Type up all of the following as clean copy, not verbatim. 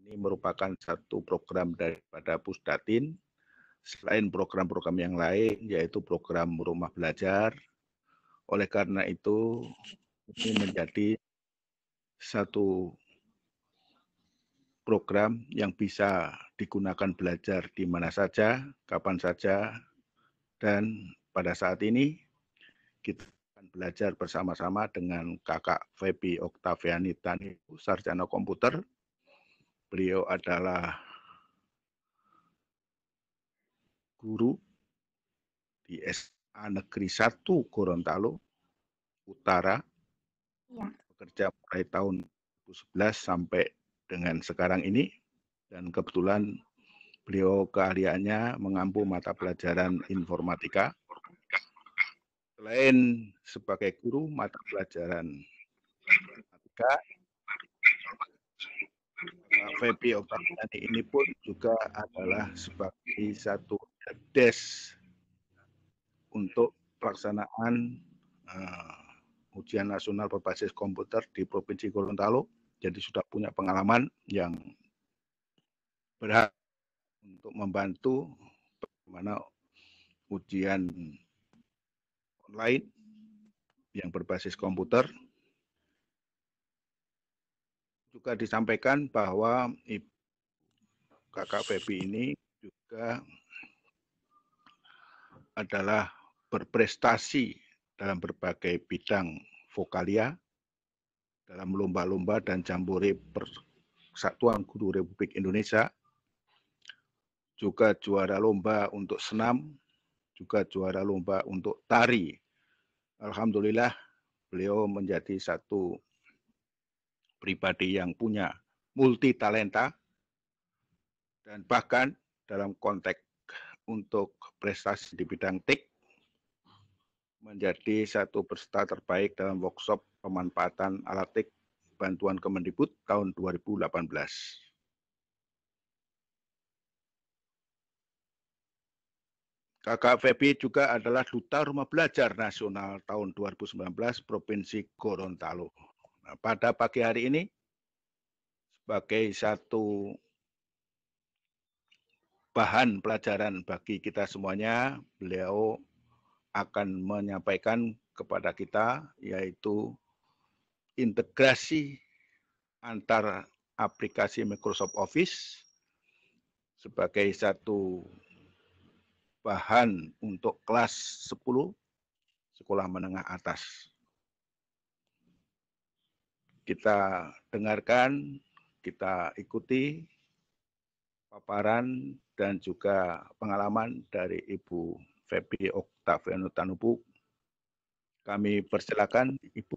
ini merupakan satu program daripada Pusdatin, selain program-program yang lain, yaitu program Rumah Belajar. Oleh karena itu, ini menjadi satu program yang bisa digunakan belajar di mana saja, kapan saja, dan pada saat ini kita akan belajar bersama-sama dengan Kakak Febi Oktaviani Tanibu, Sarjana Komputer. Beliau adalah guru di SMA Negeri 1 Gorontalo Utara, bekerja mulai tahun 2011 sampai dengan sekarang ini, dan kebetulan beliau keahliannya mengampu mata pelajaran informatika. Selain sebagai guru mata pelajaran informatika, Febi Oktaviani ini pun juga adalah sebagai satu helpdesk untuk pelaksanaan ujian nasional berbasis komputer di Provinsi Gorontalo. Jadi sudah punya pengalaman yang berhak untuk membantu bagaimana ujian online yang berbasis komputer. Juga disampaikan bahwa Kakak Febi ini juga adalah berprestasi dalam berbagai bidang vokalia, dalam lomba-lomba dan jambore Persatuan Guru Republik Indonesia, juga juara lomba untuk senam, juga juara lomba untuk tari. Alhamdulillah, beliau menjadi satu pribadi yang punya multi talenta, dan bahkan dalam konteks untuk prestasi di bidang TIK, menjadi satu peserta terbaik dalam workshop pemanfaatan alat TIK bantuan Kemendikbud tahun 2018. Kakak Febi juga adalah Duta Rumah Belajar Nasional tahun 2019 Provinsi Gorontalo. Nah, pada pagi hari ini, sebagai satu bahan pelajaran bagi kita semuanya, beliau akan menyampaikan kepada kita, yaitu integrasi antar aplikasi Microsoft Office sebagai satu bahan untuk kelas 10 sekolah menengah atas. Kita dengarkan, kita ikuti paparan dan juga pengalaman dari Ibu Febi Oktaviani Tanibu. Kami persilakan Ibu.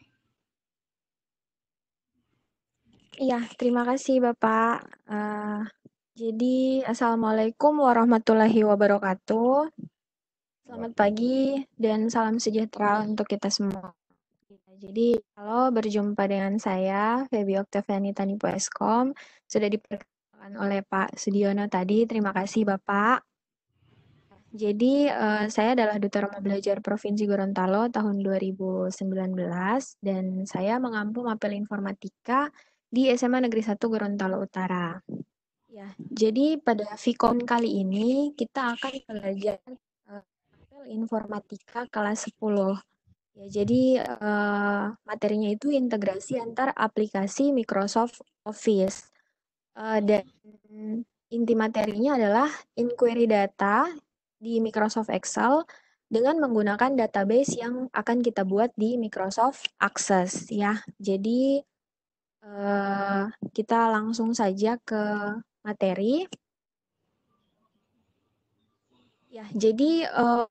Iya, terima kasih Bapak. Jadi, Assalamualaikum warahmatullahi wabarakatuh. Selamat pagi dan salam sejahtera untuk kita semua. Jadi, kalau berjumpa dengan saya, Febi Oktaviani Tanibu Eskom, sudah diperkenalkan oleh Pak Sudiono tadi. Terima kasih Bapak. Jadi, saya adalah Duta Rumah Belajar Provinsi Gorontalo tahun 2019, dan saya mengampu mapel informatika di SMA Negeri 1 Gorontalo Utara. Ya, jadi pada Vkon kali ini kita akan belajar mapel informatika kelas 10. Ya, jadi materinya itu integrasi antar aplikasi Microsoft Office. Dan inti materinya adalah inquiry data di Microsoft Excel dengan menggunakan database yang akan kita buat di Microsoft Access ya. Jadi kita langsung saja ke materi. Ya, jadi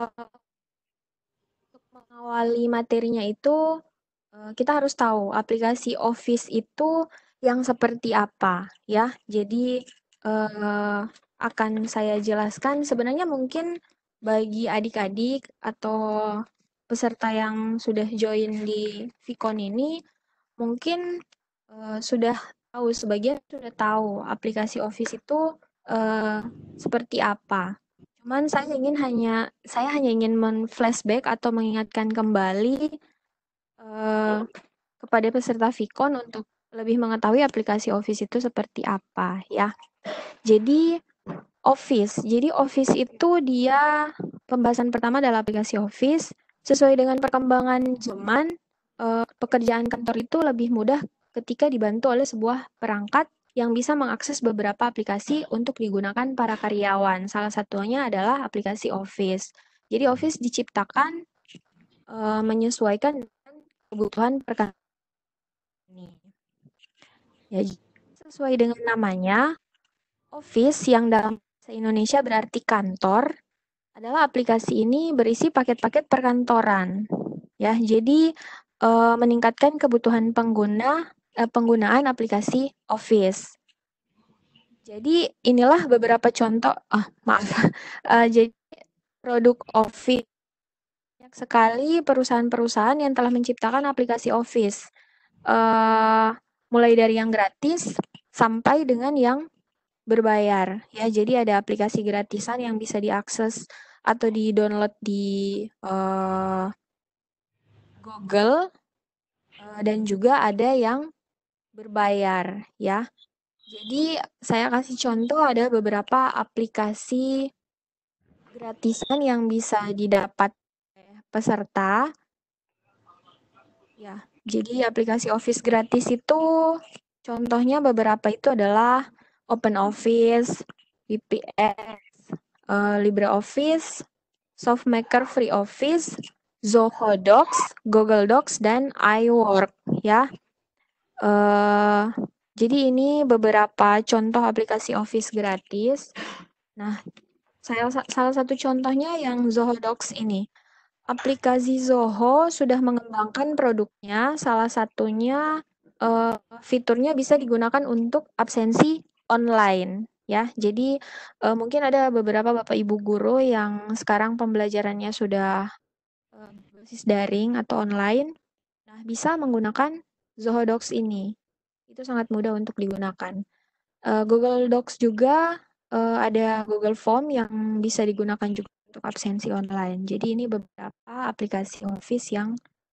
untuk mengawali materinya itu kita harus tahu aplikasi Office itu yang seperti apa ya. Jadi akan saya jelaskan. Sebenarnya mungkin bagi adik-adik atau peserta yang sudah join di Vkon ini mungkin sudah tahu, sebagian sudah tahu aplikasi Office itu seperti apa. Cuman saya hanya ingin men-flashback atau mengingatkan kembali kepada peserta Vkon untuk lebih mengetahui aplikasi Office itu seperti apa ya. Jadi Office itu dia pembahasan pertama adalah aplikasi Office. Sesuai dengan perkembangan zaman, pekerjaan kantor itu lebih mudah ketika dibantu oleh sebuah perangkat yang bisa mengakses beberapa aplikasi untuk digunakan para karyawan. Salah satunya adalah aplikasi Office. Jadi Office diciptakan menyesuaikan dengan kebutuhan perkantoran ini. Ya, sesuai dengan namanya, Office yang dalam bahasa Indonesia berarti kantor adalah aplikasi ini berisi paket-paket perkantoran. Ya, jadi meningkatkan kebutuhan penggunaan aplikasi Office. Jadi inilah beberapa contoh, jadi produk Office. Banyak sekali perusahaan-perusahaan yang telah menciptakan aplikasi Office. Mulai dari yang gratis sampai dengan yang berbayar. Ya, jadi ada aplikasi gratisan yang bisa diakses atau di-download di Google dan juga ada yang berbayar ya. Jadi saya kasih contoh ada beberapa aplikasi gratisan yang bisa didapat peserta. Ya, jadi aplikasi Office gratis itu contohnya beberapa itu adalah OpenOffice, VPS, LibreOffice, SoftMaker Free Office, Zoho Docs, Google Docs, dan iWork ya. Jadi ini beberapa contoh aplikasi Office gratis. Nah, salah satu contohnya yang Zoho Docs ini. Aplikasi Zoho sudah mengembangkan produknya, salah satunya fiturnya bisa digunakan untuk absensi online ya. Jadi mungkin ada beberapa Bapak Ibu guru yang sekarang pembelajarannya sudah berbasis daring atau online. Nah, bisa menggunakan Zoho Docs ini. Itu sangat mudah untuk digunakan. Google Docs juga ada Google Form yang bisa digunakan juga untuk absensi online. Jadi ini beberapa aplikasi Office yang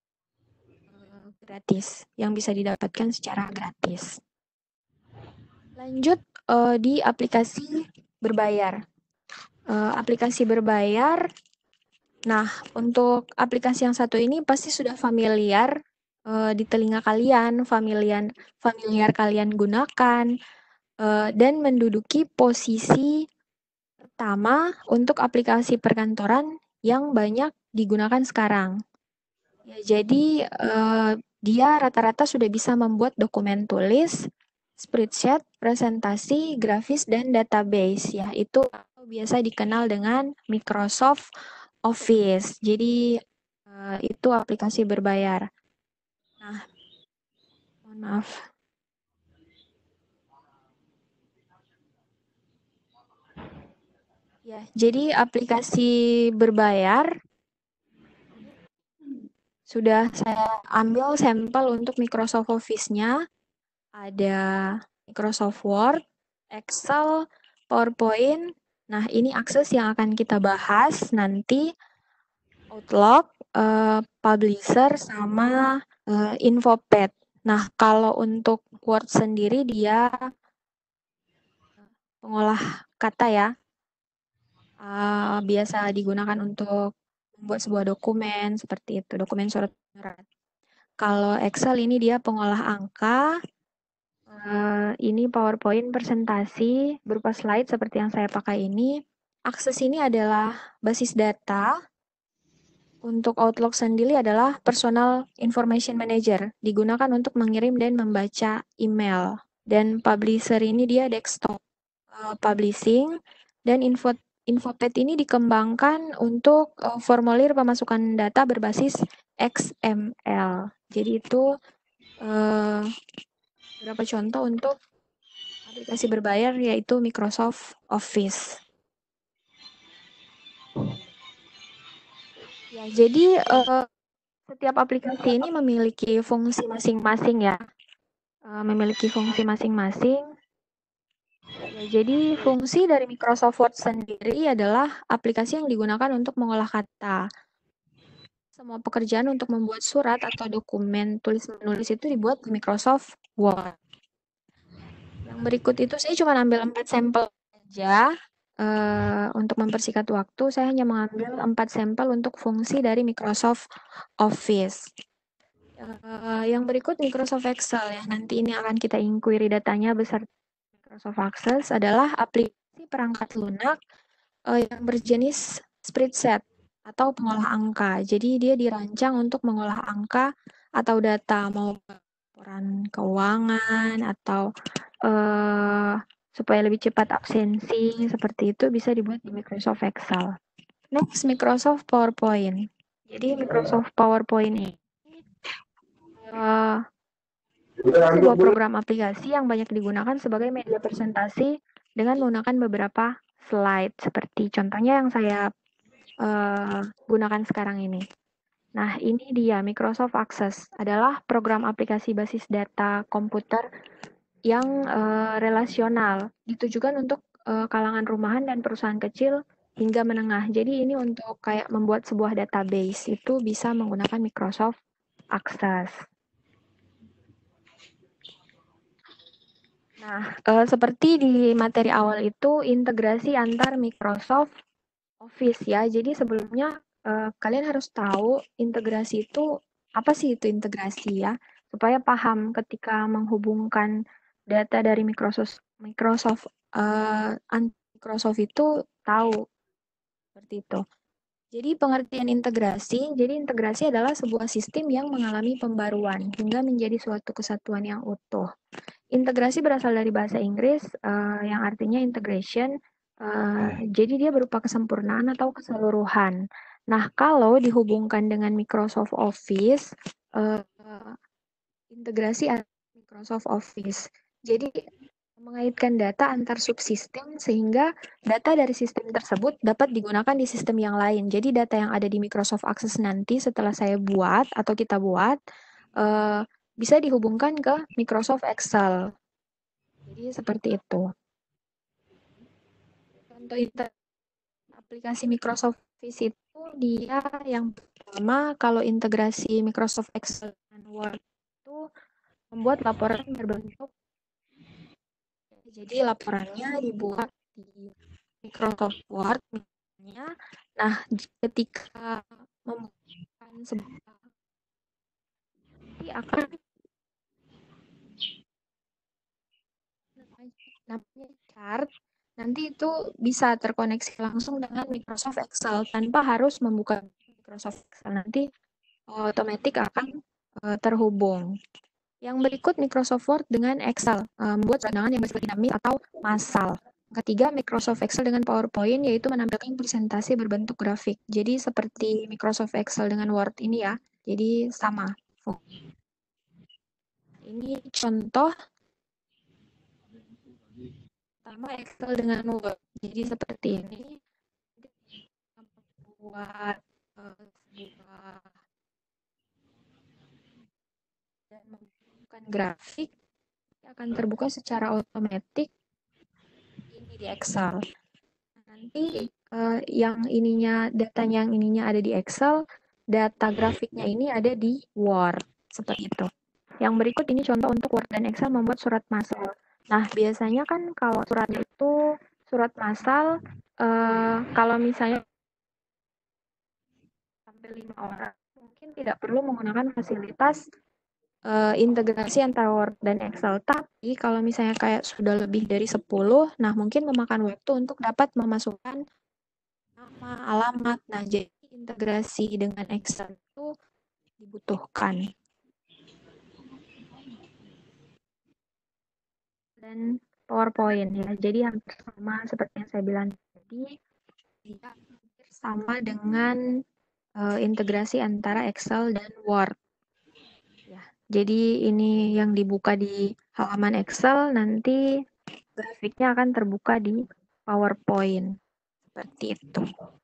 gratis, yang bisa didapatkan secara gratis. Lanjut di aplikasi berbayar. Aplikasi berbayar, nah untuk aplikasi yang satu ini pasti sudah familiar di telinga kalian, familiar kalian gunakan, dan menduduki posisi pertama untuk aplikasi perkantoran yang banyak digunakan sekarang. Ya, jadi dia rata-rata sudah bisa membuat dokumen tulis, spreadsheet, presentasi, grafis, dan database. Ya, itu biasa dikenal dengan Microsoft Office. Jadi itu aplikasi berbayar. Nah, mohon maaf. Ya, jadi aplikasi berbayar sudah saya ambil sampel untuk Microsoft Office-nya. Ada Microsoft Word, Excel, PowerPoint. Nah, ini akses yang akan kita bahas nanti. Outlook, Publisher, sama Infopad. Nah, kalau untuk Word sendiri dia pengolah kata ya. Biasa digunakan untuk membuat sebuah dokumen seperti itu, dokumen surat menyurat. Kalau Excel ini dia pengolah angka. Ini PowerPoint presentasi berupa slide seperti yang saya pakai ini. Akses ini adalah basis data. Untuk Outlook sendiri adalah Personal Information Manager, digunakan untuk mengirim dan membaca email. Dan Publisher ini dia desktop publishing, dan Infopad ini dikembangkan untuk formulir pemasukan data berbasis XML. Jadi itu beberapa contoh untuk aplikasi berbayar yaitu Microsoft Office. Ya, jadi setiap aplikasi ini memiliki fungsi masing-masing ya. Memiliki fungsi masing-masing. Ya, jadi fungsi dari Microsoft Word sendiri adalah aplikasi yang digunakan untuk mengolah kata. Semua pekerjaan untuk membuat surat atau dokumen tulis-menulis itu dibuat di Microsoft Word. Yang berikut itu saya cuma ambil 4 sampel aja. Untuk mempersingkat waktu, saya hanya mengambil 4 sampel untuk fungsi dari Microsoft Office. Yang berikut Microsoft Excel ya. Nanti ini akan kita inquiry datanya beserta Microsoft Access adalah aplikasi perangkat lunak yang berjenis spreadsheet atau pengolah angka. Jadi dia dirancang untuk mengolah angka atau data, mau laporan keuangan atau supaya lebih cepat absensi, seperti itu bisa dibuat di Microsoft Excel. Next, Microsoft PowerPoint. Jadi Microsoft PowerPoint ini sebuah program aplikasi yang banyak digunakan sebagai media presentasi dengan menggunakan beberapa slide, seperti contohnya yang saya gunakan sekarang ini. Nah, ini dia Microsoft Access adalah program aplikasi basis data komputer yang relasional, ditujukan untuk kalangan rumahan dan perusahaan kecil hingga menengah. Jadi ini untuk kayak membuat sebuah database itu bisa menggunakan Microsoft Access. Nah, seperti di materi awal itu integrasi antar Microsoft Office ya. Jadi sebelumnya kalian harus tahu integrasi itu apa sih itu integrasi ya, supaya paham ketika menghubungkan data dari Microsoft itu tahu seperti itu. Jadi pengertian integrasi, jadi integrasi adalah sebuah sistem yang mengalami pembaruan hingga menjadi suatu kesatuan yang utuh. Integrasi berasal dari bahasa Inggris yang artinya integration. Jadi dia berupa kesempurnaan atau keseluruhan. Nah, kalau dihubungkan dengan Microsoft Office, integrasi Microsoft Office. Jadi mengaitkan data antar subsistem sehingga data dari sistem tersebut dapat digunakan di sistem yang lain. Jadi data yang ada di Microsoft Access nanti setelah saya buat atau kita buat bisa dihubungkan ke Microsoft Excel. Jadi seperti itu. Contoh aplikasi Microsoft Office itu dia yang pertama kalau integrasi Microsoft Excel dan Word itu membuat laporan berbentuk. Jadi laporannya dibuat di Microsoft Word misalnya. Nah, ketika membutuhkan sebuah nanti akan namanya chart, nanti itu bisa terkoneksi langsung dengan Microsoft Excel tanpa harus membuka Microsoft Excel. Nanti otomatis akan terhubung. Yang berikut Microsoft Word dengan Excel, membuat rancangan yang bersifat dinamis atau massal. Ketiga, Microsoft Excel dengan PowerPoint, yaitu menampilkan presentasi berbentuk grafik. Jadi seperti Microsoft Excel dengan Word ini ya, jadi sama. Ini contoh pertama Excel dengan Word. Jadi seperti ini. Buat sebuah dan membutuhkan grafik akan terbuka secara otomatis ini di Excel. Nanti yang ininya datanya yang ininya ada di Excel, data grafiknya ini ada di Word seperti itu. Yang berikut ini contoh untuk Word dan Excel membuat surat massal. Nah, biasanya kan kalau surat itu surat massal kalau misalnya sampai 5 orang mungkin tidak perlu menggunakan fasilitas integrasi antara Word dan Excel. Tapi kalau misalnya kayak sudah lebih dari 10, nah mungkin memakan waktu untuk dapat memasukkan nama, alamat. Nah, jadi integrasi dengan Excel itu dibutuhkan. Dan PowerPoint ya. Jadi hampir sama seperti yang saya bilang tadi, dia hampir sama dengan integrasi antara Excel dan Word. Ya, jadi ini yang dibuka di halaman Excel, nanti grafiknya akan terbuka di PowerPoint. Seperti itu.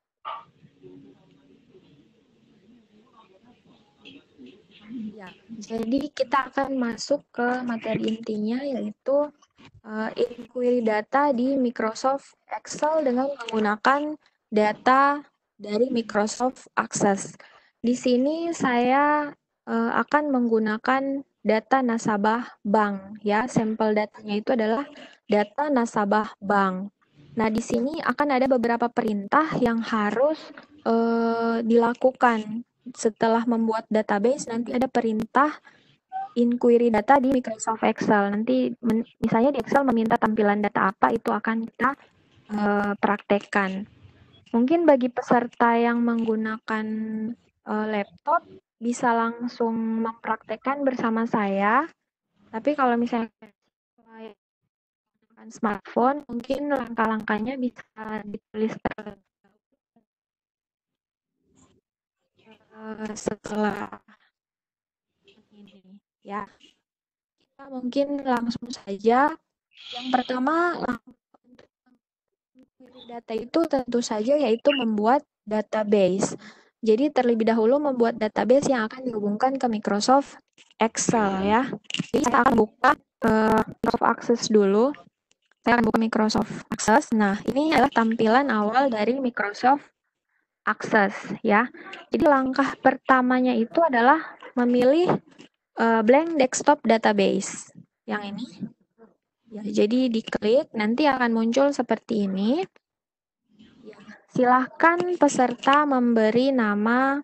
Ya, jadi kita akan masuk ke materi intinya, yaitu inquiry data di Microsoft Excel dengan menggunakan data dari Microsoft Access. Di sini saya akan menggunakan data nasabah bank ya. Sampel datanya itu adalah data nasabah bank. Nah, di sini akan ada beberapa perintah yang harus dilakukan setelah membuat database. Nanti ada perintah inquiry data di Microsoft Excel. Nanti misalnya di Excel meminta tampilan data apa, itu akan kita praktekkan. Mungkin bagi peserta yang menggunakan laptop bisa langsung mempraktekkan bersama saya. Tapi kalau misalnya menggunakan smartphone, mungkin langkah-langkahnya bisa ditulis setelah ini ya. Kita mungkin langsung saja. Yang pertama, data itu tentu saja yaitu membuat database. Jadi terlebih dahulu membuat database yang akan dihubungkan ke Microsoft Excel ya. Jadi saya akan buka Microsoft Access dulu. Saya akan buka Microsoft Access. Nah, ini adalah tampilan awal dari Microsoft Access ya. Jadi langkah pertamanya itu adalah memilih blank desktop database. Yang ini. Ya, jadi diklik, nanti akan muncul seperti ini. Ya, silahkan peserta memberi nama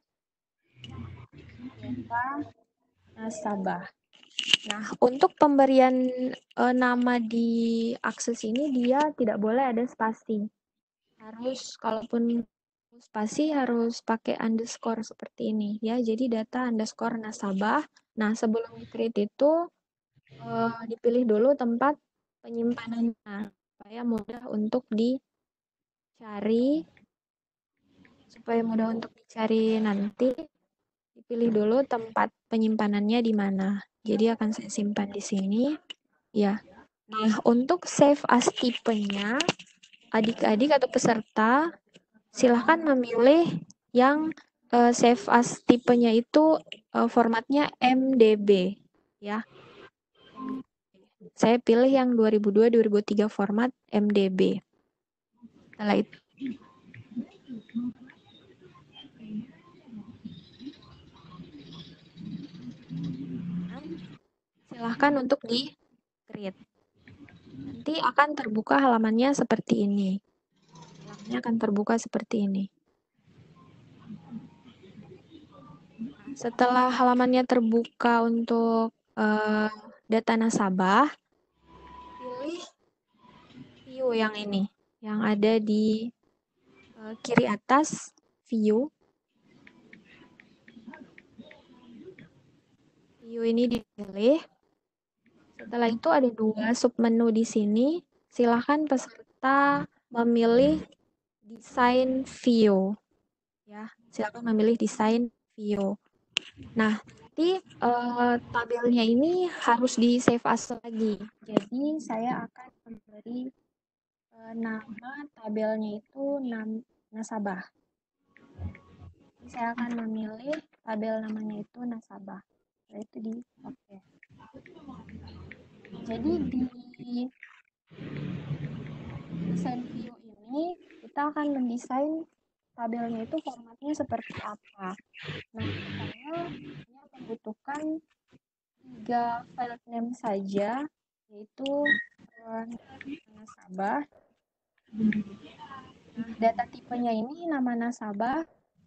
data nasabah. Nah, untuk pemberian nama di akses ini dia tidak boleh ada spasi. Harus, kalaupun spasi harus pakai underscore seperti ini ya. Jadi data underscore nasabah. Nah, sebelum di-create itu dipilih dulu tempat penyimpanannya supaya mudah untuk dicari. Supaya mudah untuk dicari nanti, dipilih dulu tempat penyimpanannya di mana. Jadi akan saya simpan di sini. Ya. Nah, untuk save as tipenya, adik-adik atau peserta silahkan memilih yang save as tipenya itu formatnya MDB ya. Saya pilih yang 2002-2003 format MDB. Setelah itu silahkan untuk di-create. Nanti akan terbuka halamannya seperti ini. Halamannya akan terbuka seperti ini. Setelah halamannya terbuka untuk data nasabah, pilih view yang ini, yang ada di kiri atas, view. View ini dipilih. Setelah itu ada dua submenu di sini. Silahkan peserta memilih desain view. Ya, silakan memilih desain view. Nah, nanti tabelnya ini harus di save as lagi. Jadi saya akan memberi nama tabelnya itu nasabah. Jadi saya akan memilih tabel namanya itu nasabah. Setelah itu di oke. Jadi di desain view ini kita akan mendesain tabelnya itu formatnya seperti apa. Nah, saya hanya membutuhkan 3 file name saja, yaitu nasabah. Nah, data tipenya ini nama nasabah.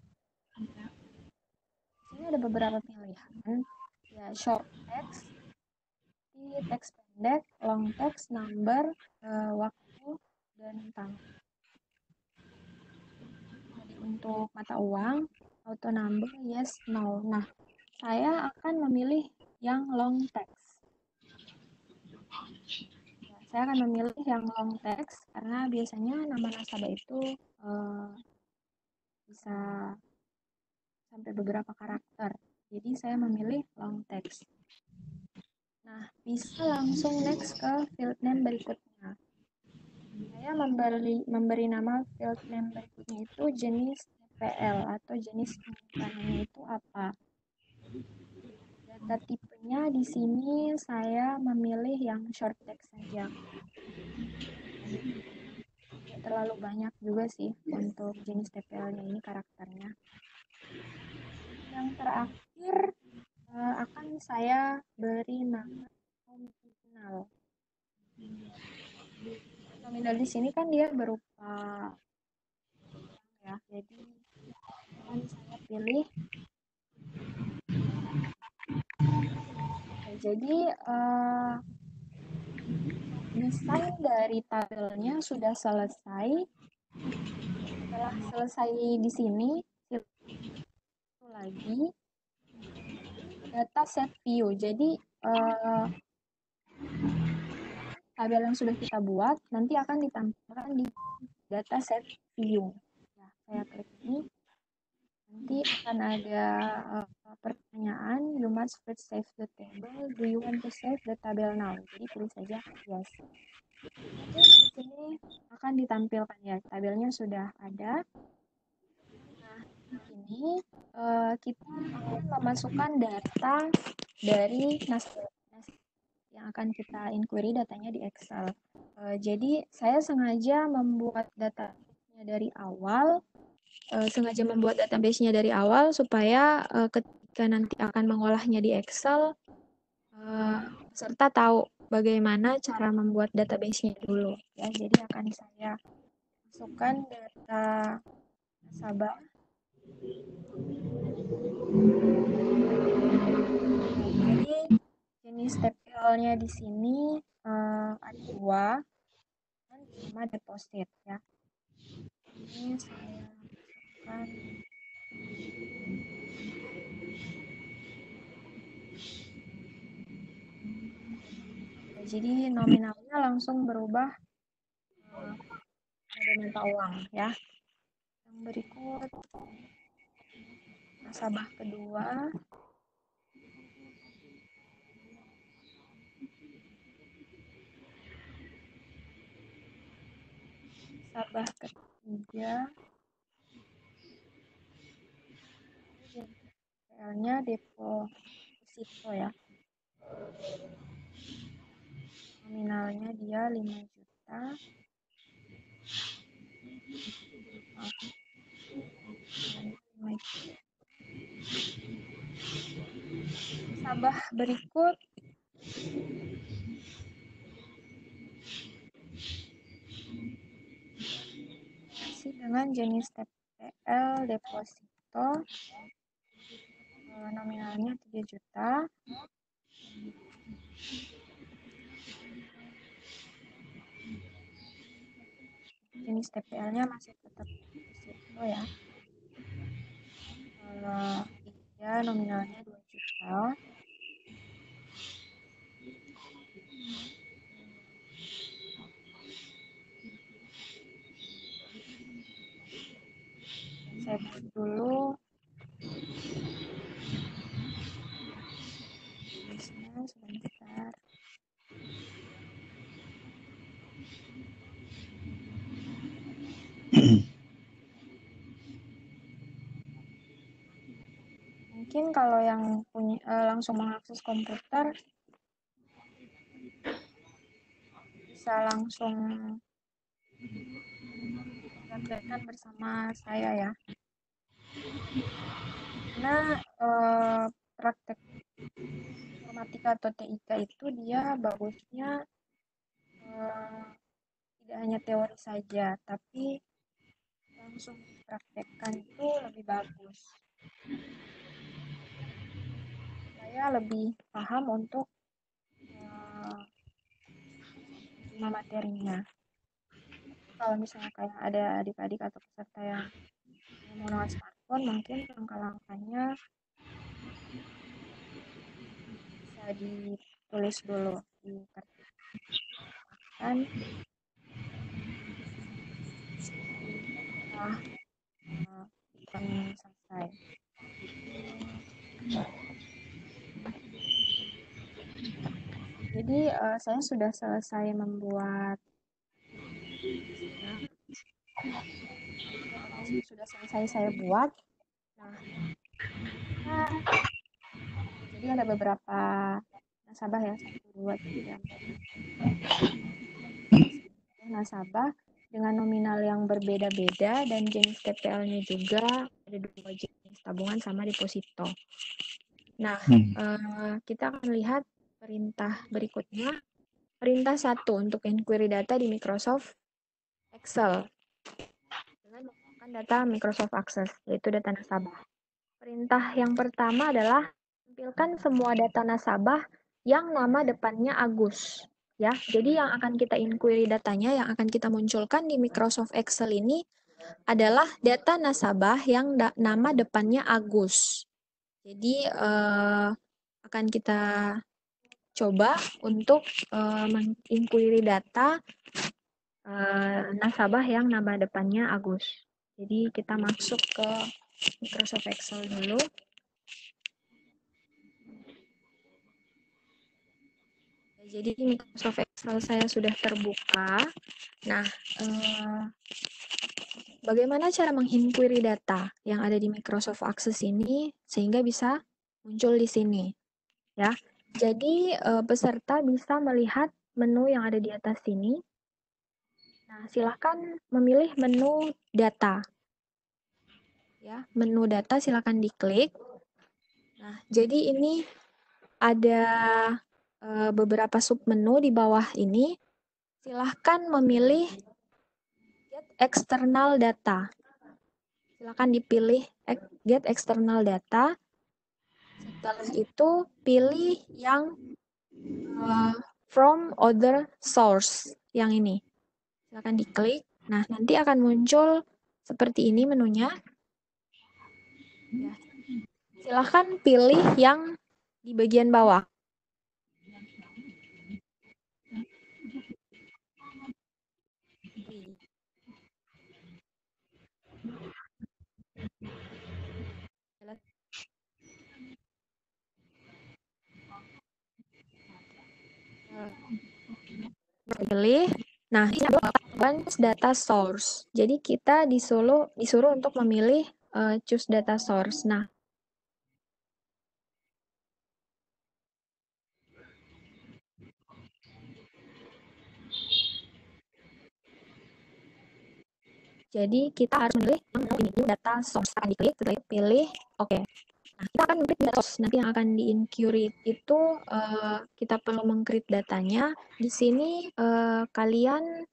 Di sini ada beberapa pilihan, ya short text, teks pendek, long text, number, waktu, dan tanggal. Jadi untuk mata uang, auto number, yes, no. Nah, saya akan memilih yang long text. Saya akan memilih yang long text karena biasanya nama nasabah itu bisa sampai beberapa karakter. Jadi saya memilih long text. Nah, bisa langsung next ke field name berikutnya. Saya memberi nama field name berikutnya itu jenis TPL atau jenis penyimpanannya itu apa. Data tipenya di sini saya memilih yang short text saja. Tidak terlalu banyak juga sih untuk jenis TPL-nya ini karakternya. Yang terakhir akan saya beri nama nominal. Nominal di sini kan dia berupa ya, jadi akan saya pilih. Oke, jadi desain dari tabelnya sudah selesai. Setelah selesai di sini, satu lagi data set view. Jadi tabel yang sudah kita buat nanti akan ditampilkan di data set view. Ya, saya klik ini. Nanti akan ada pertanyaan, you must first save the table. Do you want to save the table now? Jadi pilih saja yes. Oke, di sini akan ditampilkan ya, tabelnya sudah ada. Nah, di sini kita akan memasukkan data dari nasabah yang akan kita inquiry datanya di Excel. Jadi saya sengaja membuat database-nya dari awal, supaya ketika nanti akan mengolahnya di Excel, peserta tahu bagaimana cara membuat database-nya dulu. Ya, jadi akan saya masukkan data nasabah. Jadi jenis TPL-nya di sini ada 2 sama deposit ya. Ini saya masukkan. Oke, jadi nominalnya langsung berubah mode mata uang ya. Yang berikut nasabah kedua. Nasabah ketiga. TPL-nya deposito ya. Nominalnya dia 5 juta. Nasabah berikut masih dengan jenis TPL deposito, nominalnya 3 juta. Jenis TPL-nya masih tetap deposito ya. Dia nominalnya 2 juta. Saya buat dulu listnya sebentar. Mungkin kalau yang punya langsung mengakses komputer bisa langsung praktekkan bersama saya ya. Karena praktek informatika atau TIK itu dia bagusnya tidak hanya teori saja, tapi langsung dipraktekkan itu lebih bagus. Saya lebih paham untuk menerima materinya. Kalau misalnya kayak ada adik-adik atau peserta yang menggunakan smartphone, mungkin langkah-langkahnya bisa ditulis dulu di kertas. Kan setelah selesai. Jadi saya sudah selesai membuat database sudah selesai saya buat. Nah, jadi ada beberapa nasabah ya, 1, 2, 3, 4 nasabah dengan nominal yang berbeda-beda dan jenis TPL-nya juga ada 2 jenis, tabungan sama deposito. Nah, kita akan lihat perintah berikutnya. Perintah 1 untuk inquiry data di Microsoft Excel dengan menggunakan data Microsoft Access, yaitu data nasabah. Perintah yang pertama adalah tampilkan semua data nasabah yang nama depannya Agus. Ya, jadi yang akan kita inquiry datanya, yang akan kita munculkan di Microsoft Excel ini adalah data nasabah yang nama depannya Agus. Jadi akan kita coba untuk menginquiry data nasabah yang nama depannya Agus. Jadi kita masuk ke Microsoft Excel dulu. Jadi Microsoft Excel saya sudah terbuka. Nah, bagaimana cara menginquiry data yang ada di Microsoft Access ini sehingga bisa muncul di sini, ya. Jadi peserta bisa melihat menu yang ada di atas sini. Nah, silakan memilih menu data. Ya, menu data silakan diklik. Nah, jadi ini ada beberapa submenu di bawah ini. Silahkan memilih get external data. Silakan dipilih get external data. Setelah itu pilih yang from other source yang ini. Silakan diklik. Nah, nanti akan muncul seperti ini menunya. Ya. Silakan pilih yang di bagian bawah. Pilih. Nah, ini adalah advanced data source. Jadi kita disuruh untuk memilih choose data source. Nah, jadi kita harus memilih yang data source. Akan diklik, setelah itu pilih oke. Nah, kita akan meng-create data source. Nanti yang akan di-inquiry itu kita perlu meng-create datanya. Di sini kalian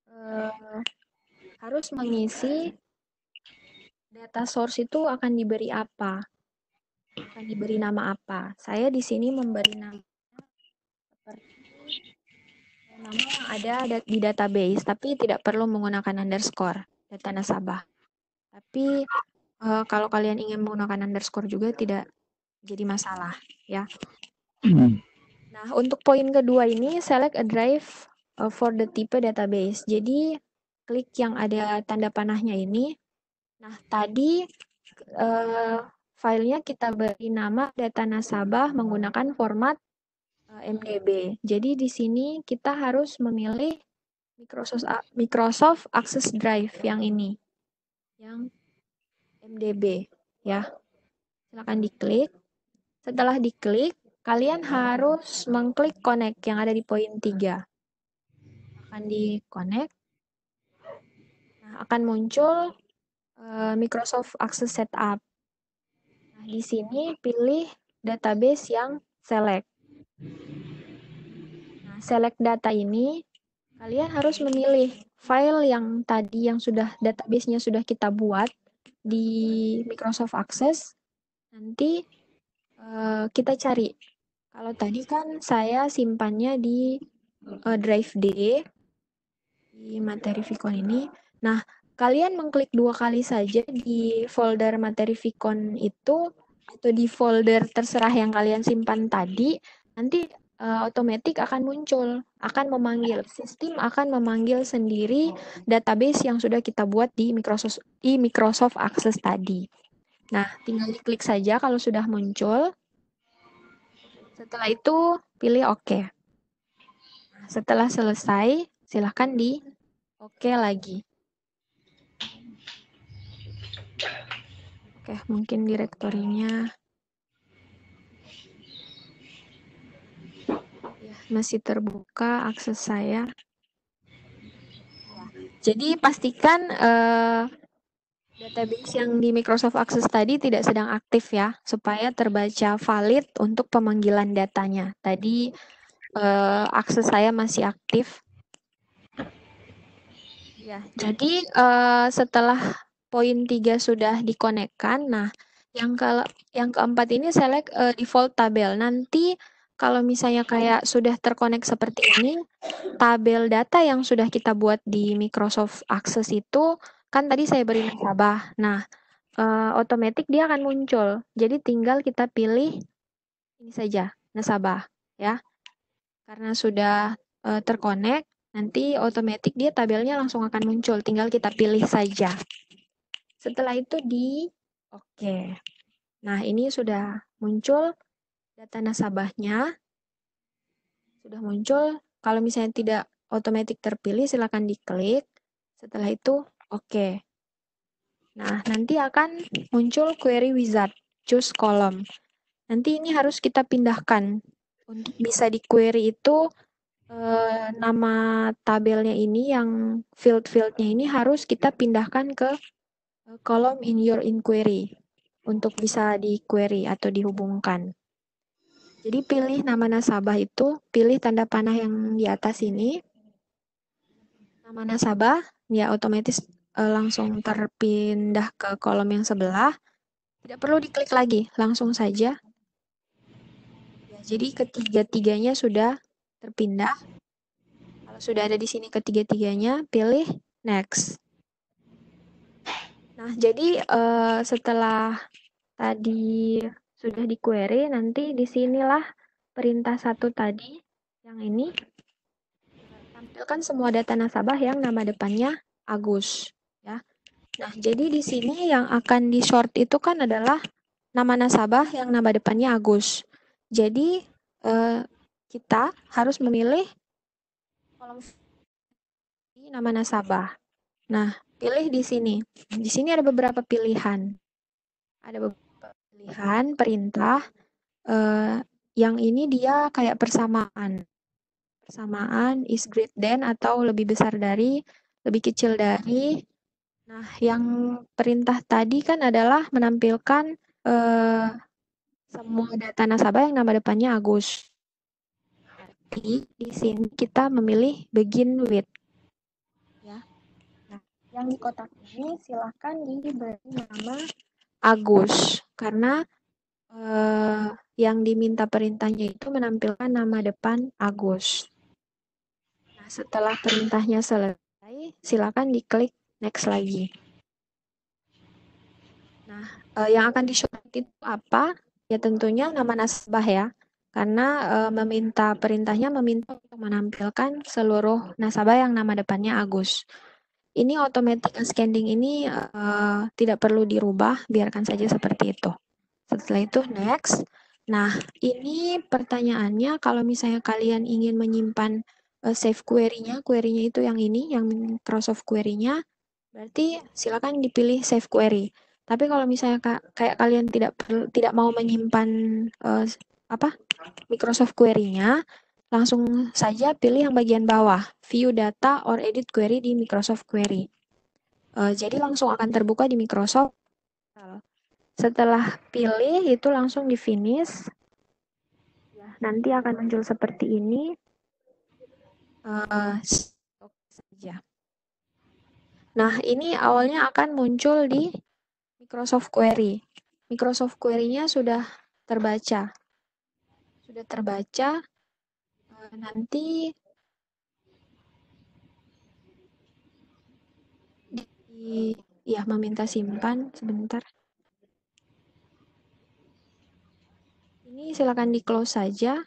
harus mengisi data source itu akan diberi apa? Akan diberi nama apa? Saya di sini memberi nama seperti nama yang ada di database, tapi tidak perlu menggunakan underscore data nasabah. Tapi kalau kalian ingin menggunakan underscore juga tidak jadi masalah, ya. Nah, untuk poin kedua ini, select a drive for the type database. Jadi, klik yang ada tanda panahnya ini. Nah, tadi filenya kita beri nama data nasabah menggunakan format MDB. Jadi, di sini kita harus memilih Microsoft Access Drive yang ini, yang MDB, ya. Silakan diklik. Setelah diklik, kalian harus mengklik connect yang ada di poin 3. Akan di connect. Nah, akan muncul Microsoft Access Setup. Nah, di sini pilih database yang select. Nah, select data ini kalian harus memilih file yang tadi yang sudah database-nya sudah kita buat di Microsoft Access. Nanti kita cari. Kalau tadi kan saya simpannya di drive D di materi Vicon ini. Nah, kalian mengklik 2 kali saja di folder materi Vicon itu atau di folder terserah yang kalian simpan tadi, nanti otomatis akan muncul, akan memanggil, sistem akan memanggil sendiri database yang sudah kita buat di Microsoft Access tadi. Nah, tinggal diklik saja kalau sudah muncul. Setelah itu, pilih OK. Nah, setelah selesai, silahkan di OK lagi. Oke, mungkin direktorinya ya, masih terbuka akses saya. Ya, jadi pastikan Database yang di Microsoft Access tadi tidak sedang aktif ya, supaya terbaca valid untuk pemanggilan datanya. Tadi akses saya masih aktif. Ya, jadi setelah poin 3 sudah dikonekkan, nah yang keempat ini select default tabel. Nanti kalau misalnya kayak sudah terkonek seperti ini, tabel data yang sudah kita buat di Microsoft Access itu kan tadi saya beri nasabah. Nah, otomatis dia akan muncul. Jadi tinggal kita pilih ini saja, nasabah ya. Karena sudah terkonek, nanti otomatis dia tabelnya langsung akan muncul. Tinggal kita pilih saja. Setelah itu Oke. Nah, ini sudah muncul data nasabahnya. Sudah muncul. Kalau misalnya tidak otomatis terpilih, silakan diklik. Setelah itu, oke. Nah, nanti akan muncul query wizard, choose column. Nanti ini harus kita pindahkan. Untuk bisa di query itu, nama tabelnya ini yang field-fieldnya ini harus kita pindahkan ke kolom in your inquiry untuk bisa di query atau dihubungkan. Jadi pilih nama nasabah itu, pilih tanda panah yang di atas ini, nama nasabah, ya otomatis langsung terpindah ke kolom yang sebelah. Tidak perlu diklik lagi, langsung saja. Ya, jadi ketiga-tiganya sudah terpindah. Kalau sudah ada di sini ketiga-tiganya, pilih next. Nah, jadi setelah tadi sudah di query, nanti di sinilah perintah satu tadi, yang ini, tampilkan semua data nasabah yang nama depannya Agus. Ya. Nah, jadi di sini yang akan di short itu kan adalah nama nasabah yang nama depannya Agus. Jadi, kita harus memilih kolom nama nasabah. Nah, pilih di sini. Di sini ada beberapa pilihan. Ada beberapa pilihan perintah. Yang ini dia kayak persamaan. Persamaan is great than atau lebih besar dari, lebih kecil dari. Nah, yang perintah tadi kan adalah menampilkan semua data nasabah yang nama depannya Agus. Jadi, di sini kita memilih begin with. Ya. Nah, yang di kotak ini silahkan diberi nama Agus, karena yang diminta perintahnya itu menampilkan nama depan Agus. Nah, setelah perintahnya selesai, silakan diklik next lagi. Nah, yang akan di-short itu apa? Ya tentunya nama nasabah ya. Karena perintahnya meminta untuk menampilkan seluruh nasabah yang nama depannya Agus. Ini automatic scanning ini tidak perlu dirubah, biarkan saja seperti itu. Setelah itu next. Nah, ini pertanyaannya kalau misalnya kalian ingin menyimpan save query-nya itu yang ini, yang Microsoft query-nya, berarti silakan dipilih save query. Tapi kalau misalnya kayak kalian tidak mau menyimpan Microsoft query-nya, langsung saja pilih yang bagian bawah, view data or edit query di Microsoft Query. Jadi langsung akan terbuka di Microsoft. Setelah pilih itu langsung di finish. Nanti akan muncul seperti ini. Saja. Nah, ini awalnya akan muncul di Microsoft Query. Microsoft Query-nya sudah terbaca. Sudah terbaca. Nanti ya meminta simpan sebentar. Ini silakan di close saja.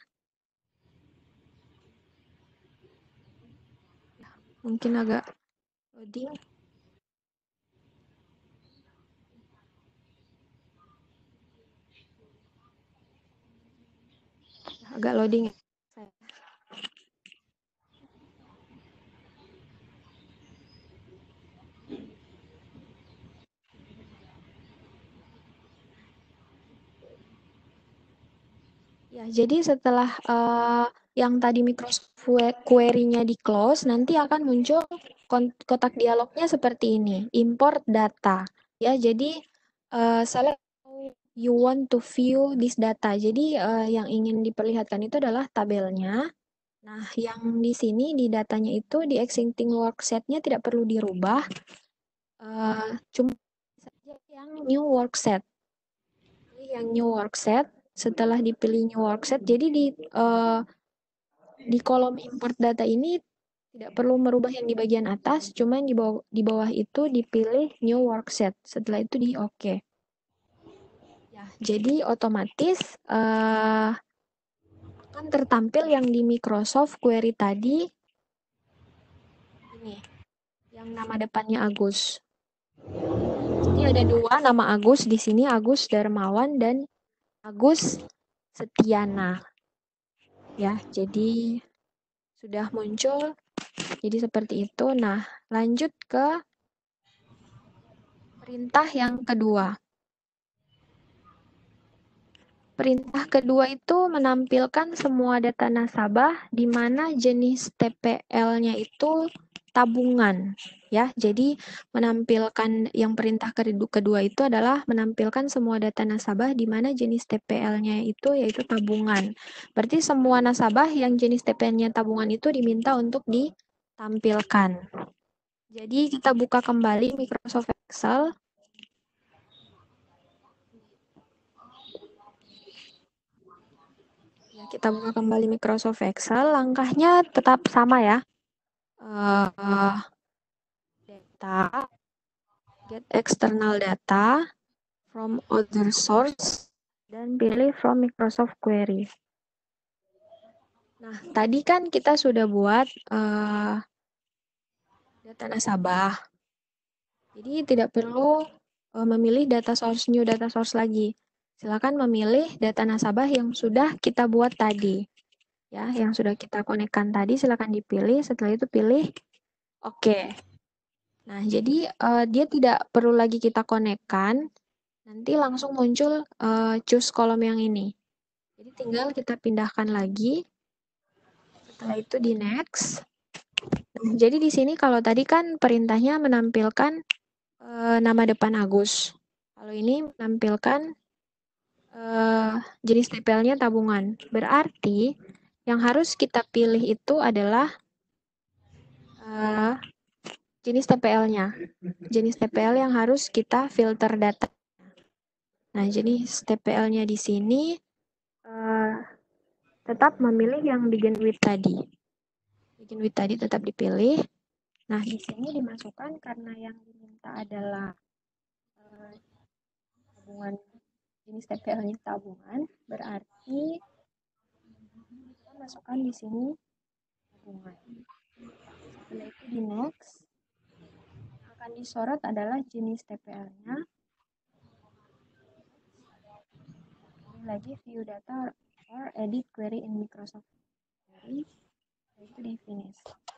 Mungkin agak loading. Agak loading. Ya, jadi setelah yang tadi Microsoft Query-nya di close, nanti akan muncul kotak dialognya seperti ini, import data. Ya, jadi select how you want to view this data. Jadi yang ingin diperlihatkan itu adalah tabelnya. Nah, yang di sini di datanya itu di existing workset-nya tidak perlu dirubah, cuma saja yang new workset. Pilih yang new workset. Setelah dipilih new workset, jadi di kolom import data ini tidak perlu merubah yang di bagian atas, cuma di bawah itu dipilih new workset. Setelah itu di OK. Ya, jadi otomatis akan tertampil yang di Microsoft Query tadi ini, yang nama depannya Agus. Jadi ada dua nama Agus di sini, Agus Darmawan dan Agus Setiana. Ya, jadi sudah muncul. Jadi seperti itu. Nah, lanjut ke perintah yang kedua. Perintah kedua itu menampilkan semua data nasabah di mana jenis TPL-nya itu tabungan. Ya, jadi menampilkan yang perintah kedua itu adalah menampilkan semua data nasabah di mana jenis TPL-nya itu yaitu tabungan. Berarti semua nasabah yang jenis TPL-nya tabungan itu diminta untuk ditampilkan. Jadi kita buka kembali Microsoft Excel. Ya, kita buka kembali Microsoft Excel. Langkahnya tetap sama ya. Data, get external data from other source, dan pilih from Microsoft Query. Nah, tadi kan kita sudah buat data nasabah. Jadi tidak perlu memilih data source new data source lagi. Silakan memilih data nasabah yang sudah kita buat tadi. Ya, yang sudah kita konekkan tadi silakan dipilih. Setelah itu pilih OK. Nah, jadi dia tidak perlu lagi kita konekkan. Nanti langsung muncul choose kolom yang ini. Jadi tinggal kita pindahkan lagi. Setelah itu di next. Nah, jadi di sini kalau tadi kan perintahnya menampilkan nama depan Agus. Kalau ini menampilkan jenis TPL-nya tabungan. Berarti yang harus kita pilih itu adalah jenis TPL-nya. Jenis TPL yang harus kita filter data. Nah, jenis TPL-nya di sini tetap memilih yang begin with tadi. Begin with tadi tetap dipilih. Nah, di sini dimasukkan karena yang diminta adalah tabungan, jenis TPL-nya tabungan, berarti kita masukkan di sini tabungan. Setelah itu di next, akan disorot adalah jenis TPL-nya. Lagi view data or edit query in Microsoft Query. Itu di finish.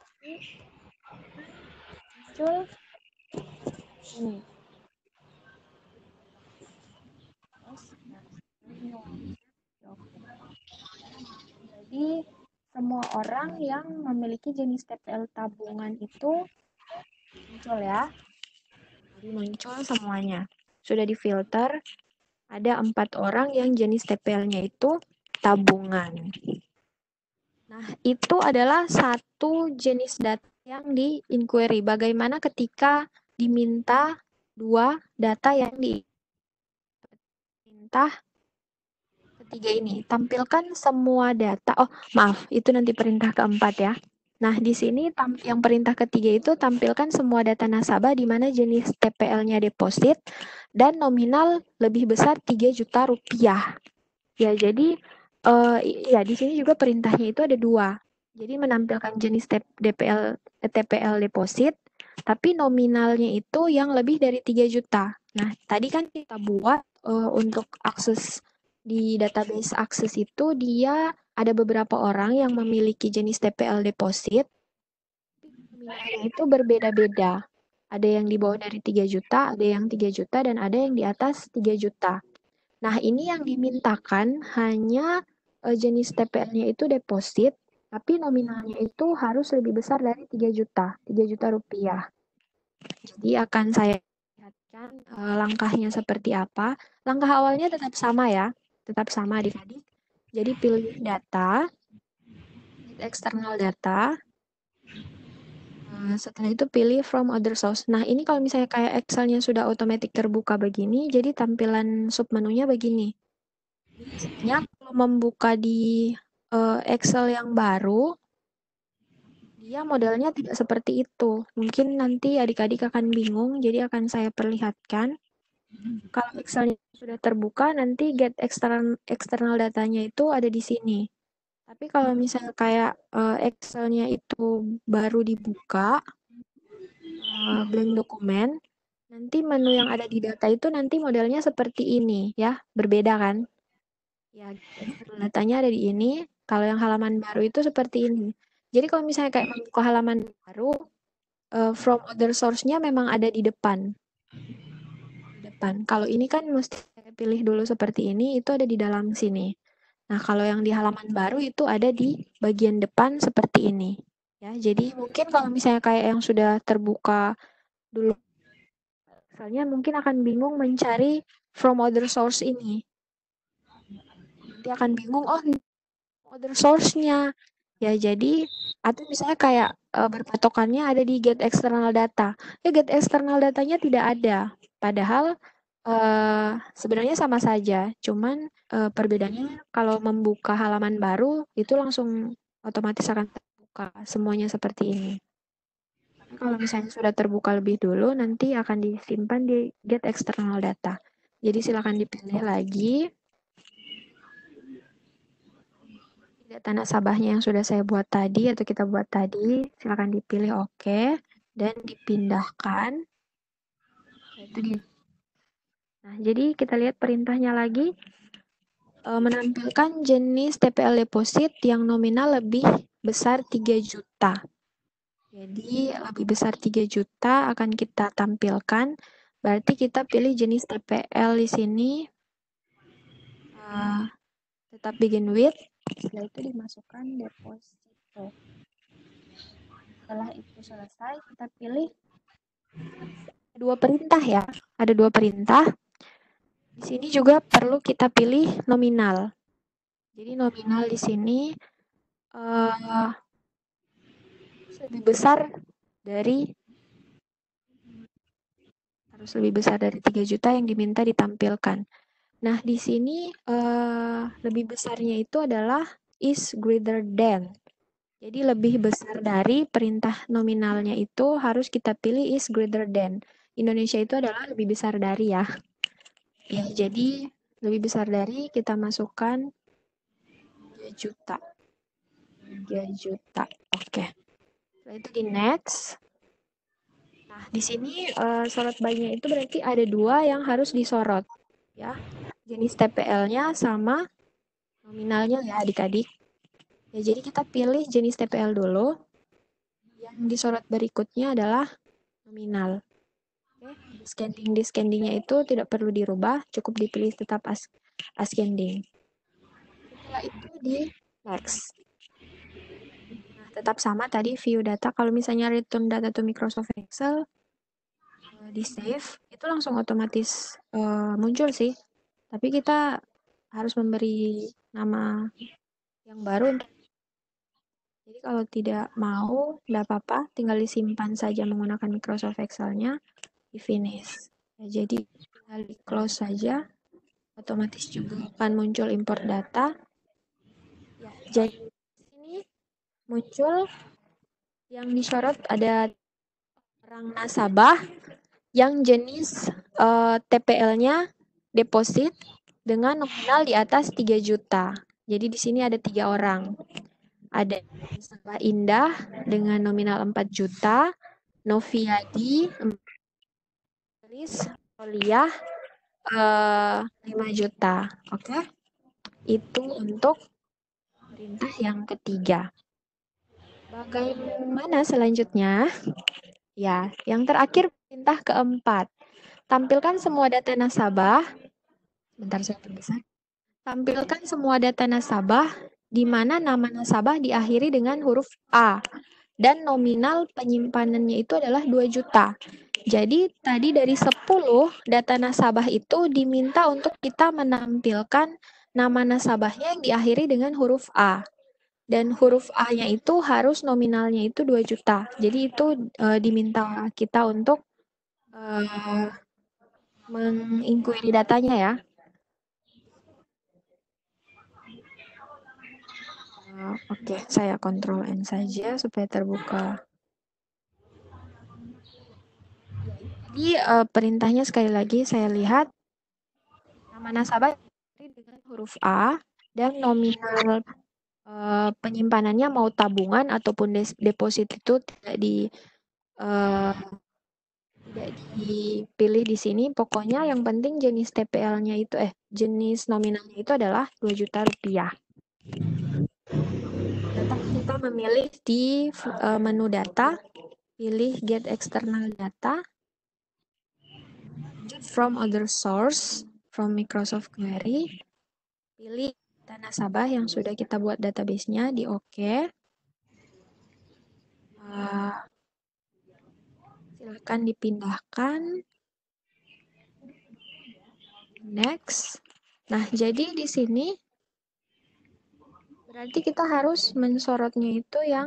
Muncul ini. Jadi semua orang yang memiliki jenis TPL tabungan itu muncul ya. Jadi muncul semuanya. Sudah difilter. Ada 4 orang yang jenis TPL-nya itu tabungan. Nah, itu adalah satu jenis data yang di inquiry. Bagaimana ketika diminta dua data yang diminta ketiga ini? Tampilkan semua data. Oh, maaf, itu nanti perintah keempat ya. Nah, di sini yang perintah ketiga itu tampilkan semua data nasabah di mana jenis TPL-nya deposit dan nominal lebih besar 3 juta rupiah. Ya, jadi ya di sini juga perintahnya itu ada dua. Jadi menampilkan jenis TPL deposit, tapi nominalnya itu yang lebih dari 3 juta. Nah, tadi kan kita buat untuk akses di database akses itu dia ada beberapa orang yang memiliki jenis TPL deposit. Nominalnya itu berbeda-beda. Ada yang di bawah dari 3 juta, ada yang 3 juta, dan ada yang di atas 3 juta. Nah, ini yang dimintakan hanya jenis TPL-nya itu deposit, tapi nominalnya itu harus lebih besar dari 3 juta rupiah. Jadi akan saya lihatkan langkahnya seperti apa. Langkah awalnya tetap sama ya, tetap sama adik-adik. Jadi pilih data, external data. Setelah itu pilih from other source. Nah, ini kalau misalnya kayak Excel-nya sudah otomatis terbuka begini, jadi tampilan submenunya begini. Biasanya kalau membuka di Excel yang baru, dia modelnya tidak seperti itu. Mungkin nanti adik-adik akan bingung, jadi akan saya perlihatkan. Kalau Excel-nya sudah terbuka, nanti get external datanya itu ada di sini. Tapi kalau misalnya kayak Excel-nya itu baru dibuka, blank dokumen, nanti menu yang ada di data itu nanti modelnya seperti ini ya, berbeda kan? Ya, datanya ada di ini. Kalau yang halaman baru itu seperti ini. Jadi kalau misalnya kayak membuka halaman baru, from other source-nya memang ada di depan. Kalau ini kan mesti saya pilih dulu seperti ini, itu ada di dalam sini. Nah, kalau yang di halaman baru itu ada di bagian depan seperti ini. Ya, jadi mungkin kalau misalnya kayak yang sudah terbuka dulu, misalnya mungkin akan bingung mencari from other source ini. Nanti akan bingung, oh other source-nya. Ya, jadi atau misalnya kayak berpatokannya ada di get external data. Ya, get external datanya tidak ada. Padahal sebenarnya sama saja. Cuman perbedaannya kalau membuka halaman baru itu langsung otomatis akan terbuka. Semuanya seperti ini. Tapi kalau misalnya sudah terbuka lebih dulu, nanti akan disimpan di get external data. Jadi silakan dipilih lagi. Data nasabahnya yang sudah saya buat tadi atau kita buat tadi, silakan dipilih oke dan dipindahkan. Nah, jadi kita lihat perintahnya lagi, menampilkan jenis TPL deposit yang nominal lebih besar 3 juta. Jadi lebih besar 3 juta akan kita tampilkan. Berarti kita pilih jenis TPL di sini. Tetap begin with. Setelah itu dimasukkan deposito. Setelah itu selesai, kita pilih dua perintah ya. Ada dua perintah. Di sini juga perlu kita pilih nominal. Jadi nominal di sini lebih besar dari 3 juta yang diminta ditampilkan. Nah, di sini lebih besarnya itu adalah is greater than. Jadi lebih besar dari perintah nominalnya itu harus kita pilih is greater than. Indonesia itu adalah lebih besar dari ya. Ya, jadi lebih besar dari kita masukkan 3 juta. 3 juta. Oke. Setelah itu di next. Nah, di sini sorot by-nya itu berarti ada dua yang harus disorot. Ya, jenis TPL-nya sama nominalnya ya adik-adik. Ya, jadi kita pilih jenis TPL dulu. Yang disorot berikutnya adalah nominal. Oke, descending-nya itu tidak perlu dirubah, cukup dipilih tetap ascending. Setelah itu di next. Nah, tetap sama tadi view data. Kalau misalnya return data to Microsoft Excel, di save, itu langsung otomatis muncul sih. Tapi kita harus memberi nama yang baru. Jadi kalau tidak mau, tidak apa-apa, tinggal disimpan saja menggunakan Microsoft Excel-nya, di finish. Ya, jadi tinggal di close saja, otomatis juga akan muncul import data. Ya, jadi ini muncul yang disorot ada orang nasabah yang jenis TPL-nya deposit dengan nominal di atas 3 juta. Jadi di sini ada 3 orang. Ada nasabah Indah dengan nominal 4 juta, Noviadi, Oliah 5 juta. Oke. Itu untuk perintah yang ketiga. Bagaimana selanjutnya? Ya, yang terakhir perintah keempat. Tampilkan semua data nasabah. Bentar saya perbesar. Tampilkan semua data nasabah di mana nama nasabah diakhiri dengan huruf A dan nominal penyimpanannya itu adalah 2 juta. jadi tadi dari 10 data nasabah itu diminta untuk kita menampilkan nama nasabahnya yang diakhiri dengan huruf A. Dan huruf A-nya itu harus nominalnya itu 2 juta. Jadi itu diminta kita untuk menginquiry datanya ya. Oke, saya Ctrl N saja supaya terbuka. Jadi perintahnya sekali lagi saya lihat nama nasabah dengan huruf A dan nominal penyimpanannya mau tabungan ataupun deposit itu tidak dipilih di sini. Pokoknya yang penting jenis TPL-nya itu jenis nominalnya itu adalah 2 juta rupiah. Data kita memilih di menu data, pilih get external data, from other source, from Microsoft Query, pilih data nasabah yang sudah kita buat database-nya di OK. Silakan dipindahkan. Next. Nah, jadi di sini berarti kita harus mensorotnya itu yang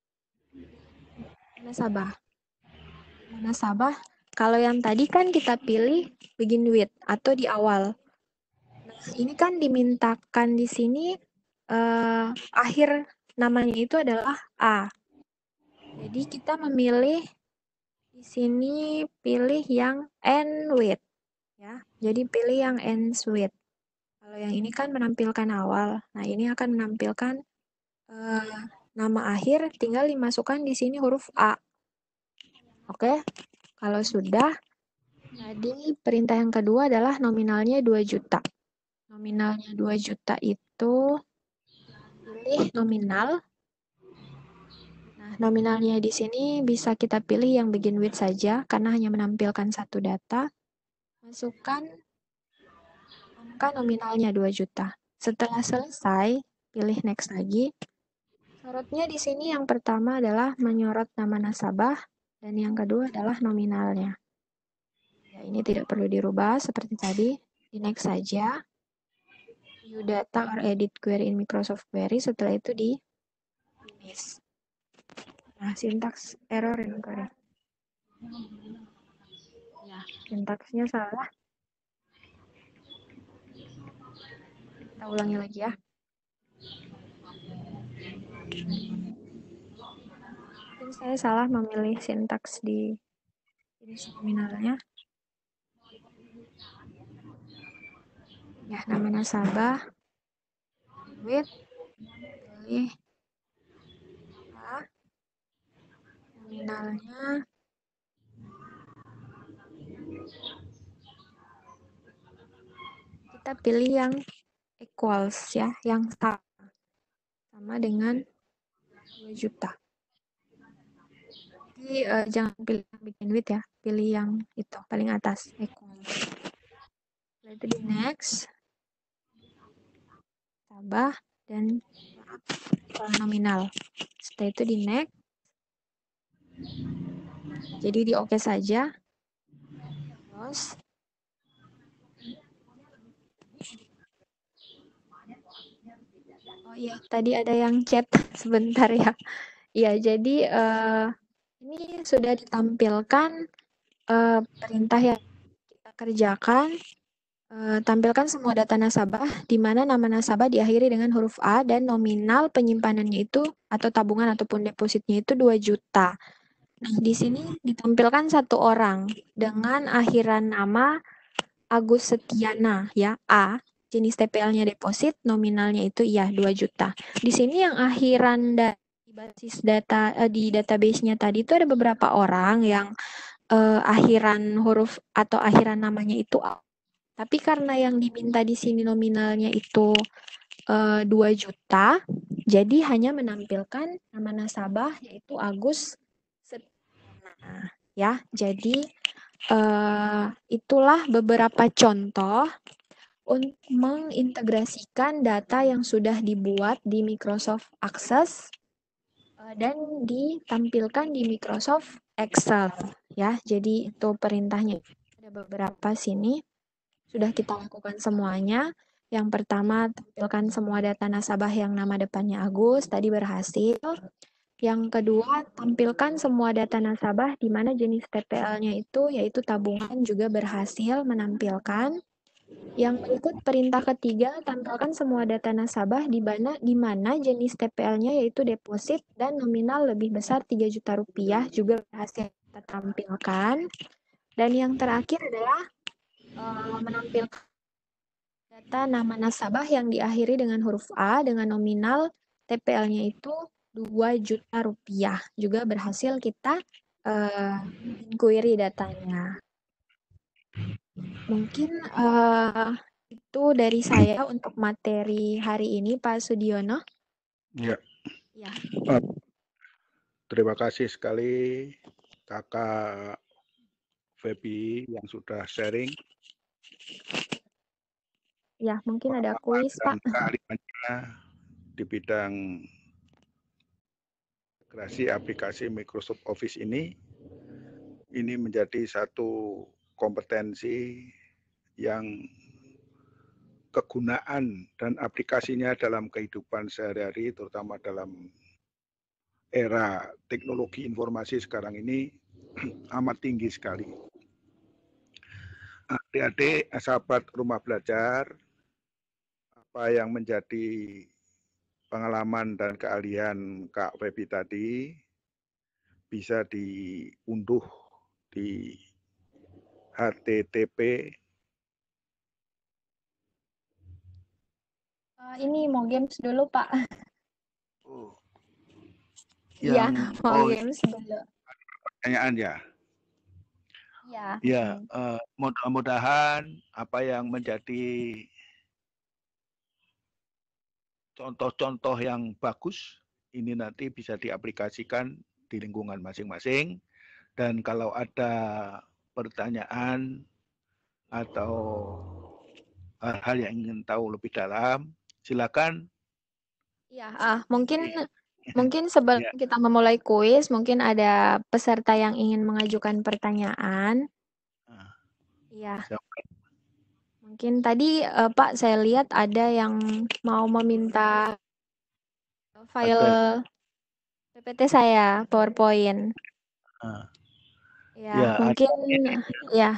nasabah. Nasabah, kalau yang tadi kan kita pilih begin with atau di awal. Nah, ini kan dimintakan di sini akhir namanya itu adalah A. Jadi kita memilih di sini pilih yang end with ya. Jadi pilih yang ends with. Kalau yang ini kan menampilkan awal. Nah, ini akan menampilkan nama akhir, tinggal dimasukkan di sini huruf A. Oke, kalau sudah, tadi perintah yang kedua adalah nominalnya 2 juta. Nominalnya 2 juta itu pilih nominal. Nah, nominalnya di sini bisa kita pilih yang begin with saja, karena hanya menampilkan satu data. Masukkan angka nominalnya 2 juta. Setelah selesai, pilih next lagi. Sorotnya di sini yang pertama adalah menyorot nama nasabah, dan yang kedua adalah nominalnya. Ya, ini tidak perlu dirubah seperti tadi. Di next saja. View data or edit query in Microsoft Query. Setelah itu di finish. Nah, sintaks error incorrect. Ya, sintaksnya salah. Kita ulangi lagi ya. Mungkin saya salah memilih sintaks di jenis nominalnya. Ya, nama nasabah. With. Pilih A. Nominalnya. Kita pilih yang equals ya, yang sama dengan 2 juta. Jadi jangan pilih yang begin with ya, pilih yang itu paling atas equals. Setelah itu di next, tambah dan nominal. Setelah itu di next. Jadi di OK saja. Terus oh iya, tadi ada yang chat sebentar ya. Iya, jadi ini sudah ditampilkan perintah yang kita kerjakan. Tampilkan semua data nasabah, di mana nama nasabah diakhiri dengan huruf A dan nominal penyimpanannya itu atau tabungan ataupun depositnya itu 2 juta. Nah, di sini ditampilkan satu orang dengan akhiran nama Agus Setiana ya, A. Jenis TPL-nya deposit, nominalnya itu 2 juta. Di sini yang akhiran di basis data di database-nya tadi itu ada beberapa orang yang akhiran huruf atau akhiran namanya itu A. Tapi karena yang diminta di sini nominalnya itu 2 juta, jadi hanya menampilkan nama nasabah yaitu Agus Setiana ya. Jadi itulah beberapa contoh untuk mengintegrasikan data yang sudah dibuat di Microsoft Access dan ditampilkan di Microsoft Excel ya. Jadi itu perintahnya ada beberapa sini. Sudah kita lakukan semuanya. Yang pertama, tampilkan semua data nasabah yang nama depannya Agus, tadi berhasil. Yang kedua, tampilkan semua data nasabah di mana jenis TPL-nya itu, yaitu tabungan, juga berhasil menampilkan. Yang berikut perintah ketiga, tampilkan semua data nasabah di mana jenis TPL-nya yaitu deposit dan nominal lebih besar 3 juta rupiah juga berhasil kita tampilkan. Dan yang terakhir adalah menampilkan data nama nasabah yang diakhiri dengan huruf A dengan nominal TPL-nya itu 2 juta rupiah. Juga berhasil kita inquiry datanya. Mungkin itu dari saya untuk materi hari ini, Pak Sudiono. Ya. Ya. Terima kasih sekali Kakak Febi yang sudah sharing. Ya, mungkin ada kuis, Pak. Keahliannya di bidang integrasi aplikasi Microsoft Office ini menjadi satu kompetensi yang kegunaan dan aplikasinya dalam kehidupan sehari-hari, terutama dalam era teknologi informasi sekarang ini amat tinggi sekali. Adik-adik, sahabat rumah belajar, apa yang menjadi pengalaman dan keahlian Kak Febi tadi bisa diunduh di HTTP. Ini mau games dulu, Pak. Oh. Iya, mau games dulu. Pertanyaan ya. Iya. Ya, mudah-mudahan apa yang menjadi contoh-contoh yang bagus ini nanti bisa diaplikasikan di lingkungan masing-masing. Dan kalau ada pertanyaan atau hal-hal yang ingin tahu lebih dalam, silakan. Iya, mungkin sebelum kita memulai kuis, mungkin ada peserta yang ingin mengajukan pertanyaan. Iya. Mungkin tadi Pak saya lihat ada yang mau meminta file PPT saya, PowerPoint. Ya, mungkin ya.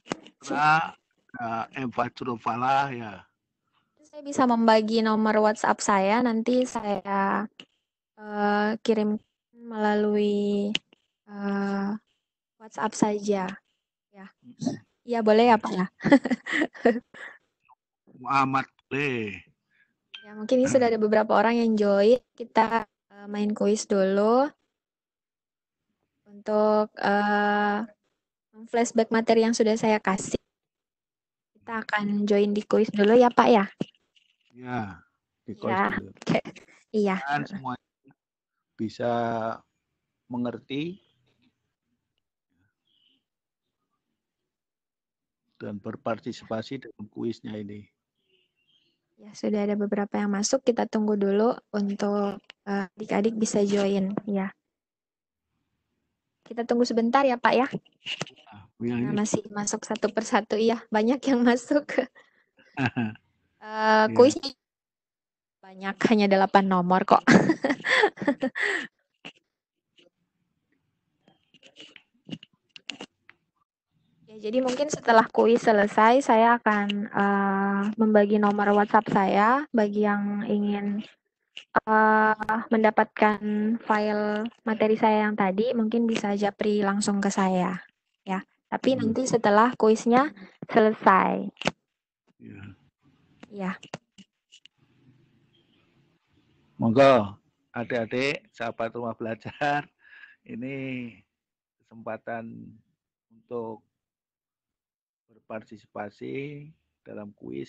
Fala ya. Saya bisa membagi nomor WhatsApp saya, nanti saya kirim melalui WhatsApp saja. Ya, ya boleh ya Pak ya. Muhammad boleh. Ya, mungkin ini sudah ada beberapa orang yang join. Kita main kuis dulu untuk flashback materi yang sudah saya kasih. Kita akan join di kuis dulu ya Pak ya. Ya, di kuis dulu. Iya. Dan semua bisa mengerti dan berpartisipasi dalam kuisnya ini. Ya, sudah ada beberapa yang masuk. Kita tunggu dulu untuk adik-adik bisa join. Ya. Kita tunggu sebentar ya Pak ya. Nah, masih masuk satu persatu. Iya, banyak yang masuk. Kuisnya banyak, hanya 8 nomor kok. Ya, jadi mungkin setelah kuis selesai, saya akan membagi nomor WhatsApp saya bagi yang ingin mendapatkan file materi saya yang tadi, mungkin bisa japri langsung ke saya, ya. Tapi nanti setelah kuisnya selesai. Ya. Monggo, adik-adik, sahabat rumah belajar, ini kesempatan untuk berpartisipasi dalam kuis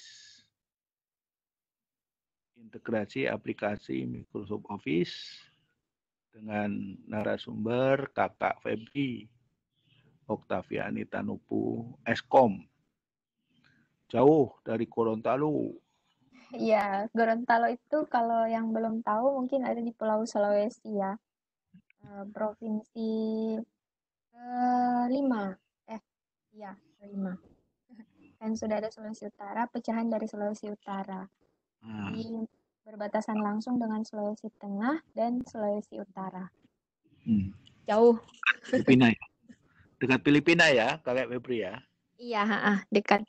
integrasi aplikasi Microsoft Office dengan narasumber Kakak Febi Oktaviani Tanupu, Eskom, jauh dari Gorontalo. Iya, Gorontalo itu kalau yang belum tahu mungkin ada di Pulau Sulawesi ya, provinsi Iya, 5. Kan sudah ada Sulawesi Utara, pecahan dari Sulawesi Utara. Jadi berbatasan langsung dengan Sulawesi Tengah dan Sulawesi Utara. Jauh. Filipina ya? Dekat Filipina ya, Kakak Febri ya? Iya, dekat.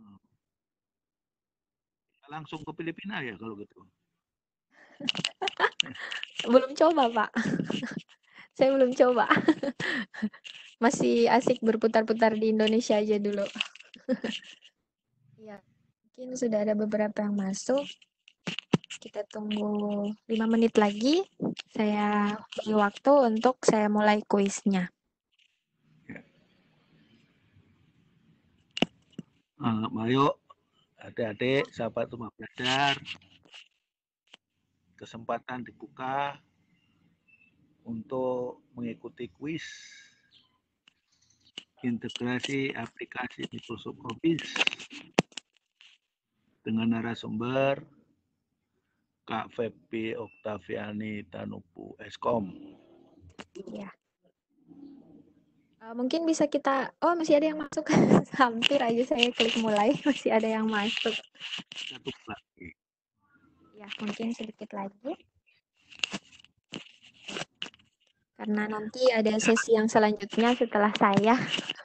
Langsung ke Filipina ya kalau gitu? Belum coba, Pak. Saya belum coba. Masih asik berputar-putar di Indonesia aja dulu. Ya, mungkin sudah ada beberapa yang masuk. Kita tunggu 5 menit lagi. Saya beri waktu untuk saya mulai kuisnya. Ayo, adik-adik, sahabat rumah belajar, kesempatan dibuka untuk mengikuti kuis integrasi aplikasi Microsoft Office dengan narasumber Kak Feby Oktaviani Tanupu Eskom. Ya. Mungkin bisa kita, masih ada yang masuk. Hampir aja saya klik mulai, masih ada yang masuk. Satu lagi. Ya, mungkin sedikit lagi. Karena nanti ada sesi yang selanjutnya setelah saya.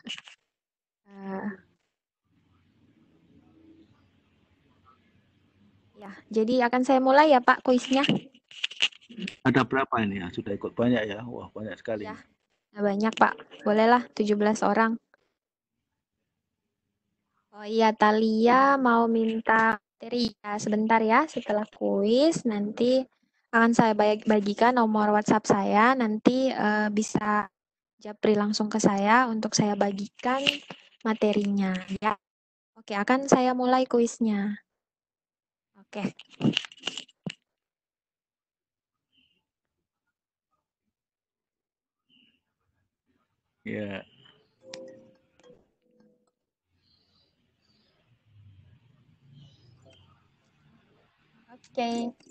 Ya, jadi akan saya mulai ya Pak kuisnya. Ada berapa ini ya? Sudah ikut banyak ya? Wah, banyak sekali. Ya, banyak Pak. Bolehlah 17 orang. Oh iya, Thalia mau minta materi ya, sebentar ya. Setelah kuis nanti akan saya bagikan nomor WhatsApp saya. Nanti bisa japri langsung ke saya untuk saya bagikan materinya ya. Oke, akan saya mulai kuisnya. Oke. Ya. Oke.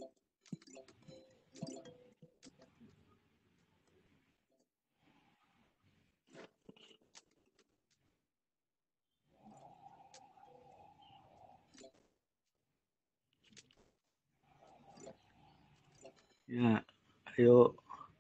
Ya, ayo.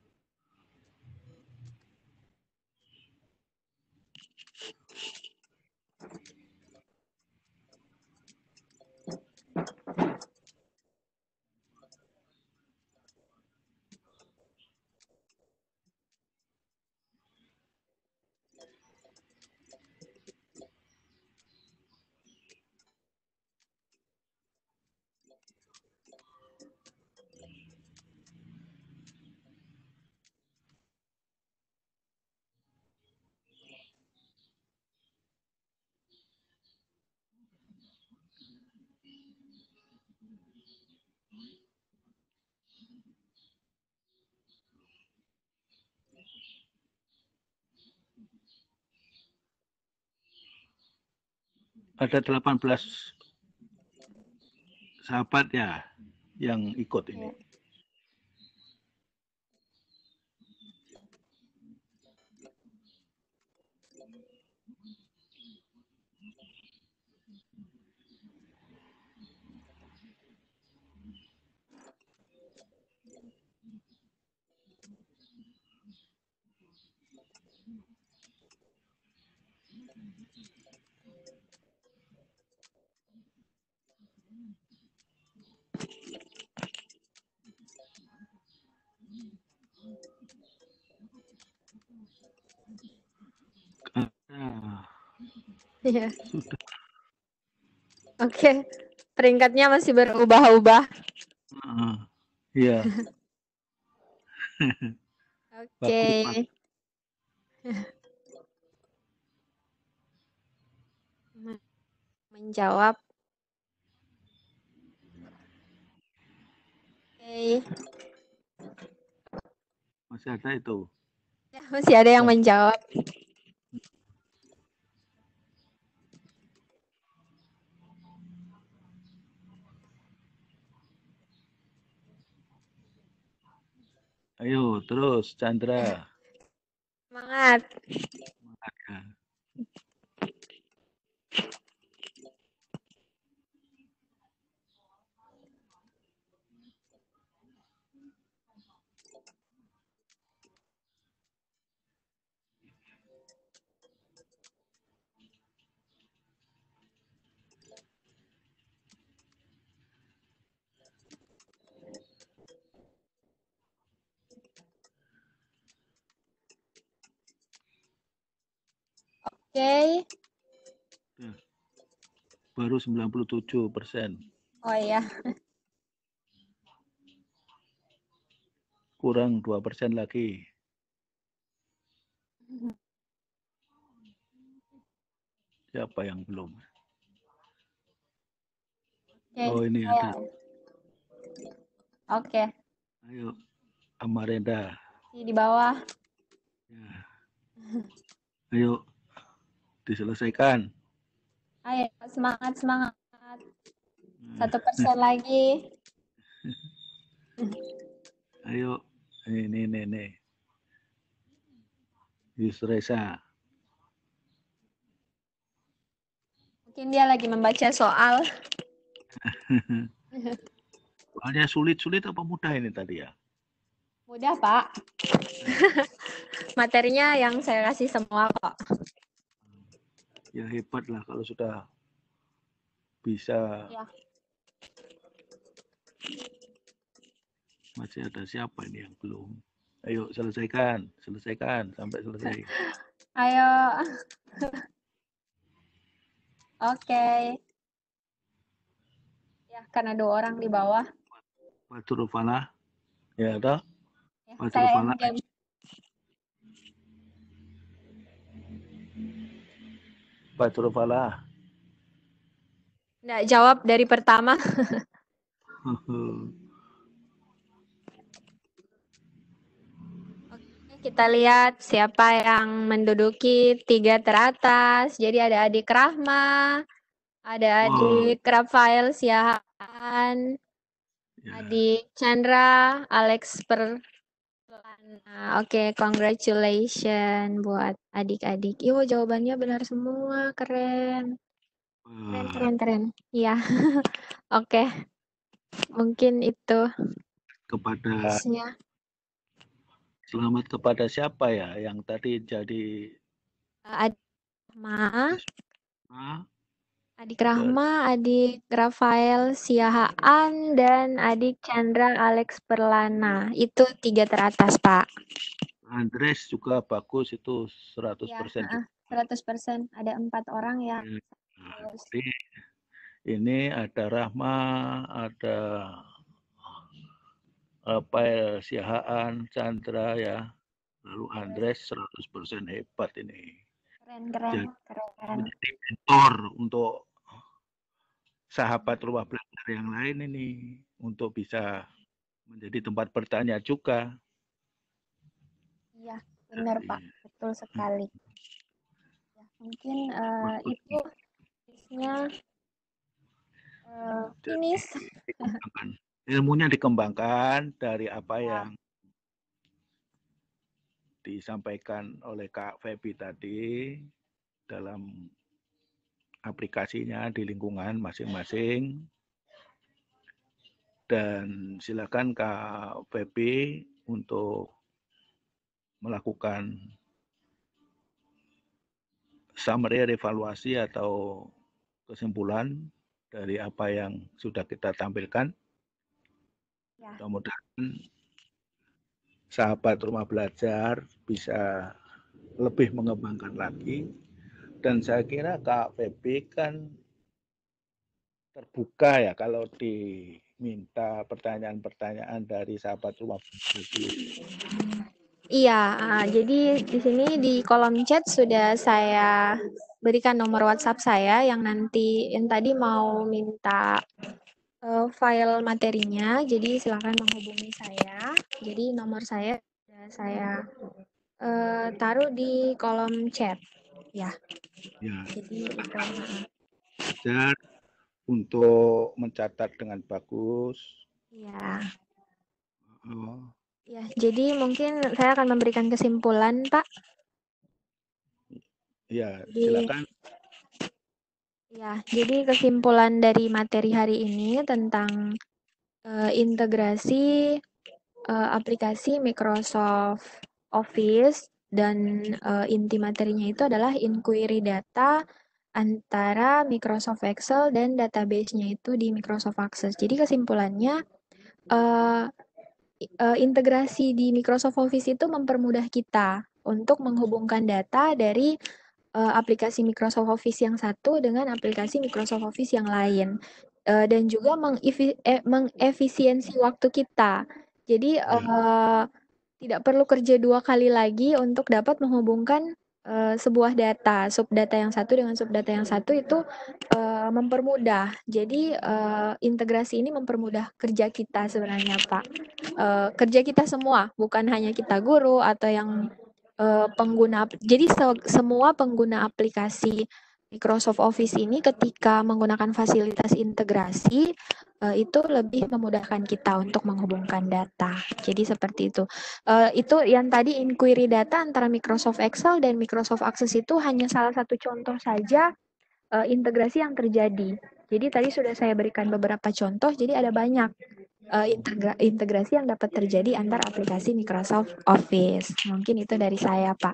Ada 18 sahabat ya yang ikut ini. Iya. Sudah. Oke. Peringkatnya masih berubah-ubah. Iya. Oke. Menjawab. Oke. Masih ada itu. Ya, masih ada yang menjawab. Ayo terus Chandra. Semangat. Semangat ya. Oke. Baru 97%. Oh iya. Kurang 2% lagi. Siapa yang belum? Oke, Oh, ini saya. ada. Oke. Ayo, Amarenda. Di bawah. Ya. Ayo, diselesaikan. Ayo, semangat, semangat. 1% lagi. Ayo, ini. Yusresa. Mungkin dia lagi membaca soal. Soalnya sulit-sulit apa mudah ini tadi ya? Mudah, Pak. Materinya yang saya kasih semua kok. Ya hebat lah kalau sudah bisa. Ya. Masih ada siapa ini yang belum? Ayo selesaikan sampai selesai. Ayo. Oke. Ya, karena 2 orang di bawah. Fatur Falah. Ya toh? Ya, Fatur saya Falah. endgame. Fatur Falah. Nggak jawab dari pertama. Oke, kita lihat siapa yang menduduki 3 teratas. Jadi ada Adik Rahma, ada Adik Rafael Siahaan, Ya. Adik Chandra, Alex Perlana. Oke, congratulations buat adik-adik. Yo, jawabannya benar semua, keren. Keren. Iya. Oke, mungkin itu Kepada quiznya. selamat kepada siapa ya yang tadi jadi Adik Rahma, ah, Adik Rahma, Adik Rafael Siahaan, dan Adik Chandra Alex Perlana. Itu 3 teratas, Pak. Andres juga bagus itu Ya, 100% juga. 100%. Ada 4 orang yang Nah, jadi ini ada Rahma, ada Rafael Siahaan, Chandra ya. Lalu Andres 100% hebat ini. keren. Menjadi mentor untuk sahabat rumah belajar yang lain ini untuk bisa menjadi tempat bertanya juga. Iya, benar Pak, betul sekali. Ya, mungkin itu quiznya finish. Ilmunya dikembangkan dari apa Ya. yang disampaikan oleh Kak Febi tadi dalam aplikasinya di lingkungan masing-masing. Dan silakan Kak Febi untuk melakukan summary evaluasi atau kesimpulan dari apa yang sudah kita tampilkan. Ya. Mudah-mudahan sahabat rumah belajar bisa lebih mengembangkan lagi. Dan saya kira Kak Febi kan terbuka ya kalau diminta pertanyaan-pertanyaan dari sahabat rumah belajar. Iya, jadi di sini di kolom chat sudah saya berikan nomor WhatsApp saya yang tadi mau minta file materinya. Jadi silakan menghubungi saya. Jadi nomor saya sudah saya taruh di kolom chat. Ya. Jadi itu. Belajar untuk mencatat dengan bagus. Ya. Ya, jadi mungkin saya akan memberikan kesimpulan, Pak. Ya, silakan. Ya, jadi kesimpulan dari materi hari ini tentang integrasi aplikasi Microsoft Office dan inti materinya itu adalah inquiry data antara Microsoft Excel dan database-nya itu di Microsoft Access. Jadi kesimpulannya integrasi di Microsoft Office itu mempermudah kita untuk menghubungkan data dari aplikasi Microsoft Office yang satu dengan aplikasi Microsoft Office yang lain. Dan juga mengefisiensi waktu kita. Jadi tidak perlu kerja 2 kali lagi untuk dapat menghubungkan sebuah data, subdata yang satu dengan subdata yang satu itu mempermudah. Jadi integrasi ini mempermudah kerja kita sebenarnya, Pak. Kerja kita semua, bukan hanya kita guru atau yang pengguna. Jadi semua pengguna aplikasi Microsoft Office ini ketika menggunakan fasilitas integrasi itu lebih memudahkan kita untuk menghubungkan data. Jadi seperti itu. Itu yang tadi inquiry data antara Microsoft Excel dan Microsoft Access itu hanya salah satu contoh saja integrasi yang terjadi. Jadi tadi sudah saya berikan beberapa contoh, jadi ada banyak integrasi yang dapat terjadi antar aplikasi Microsoft Office. Mungkin itu dari saya, Pak.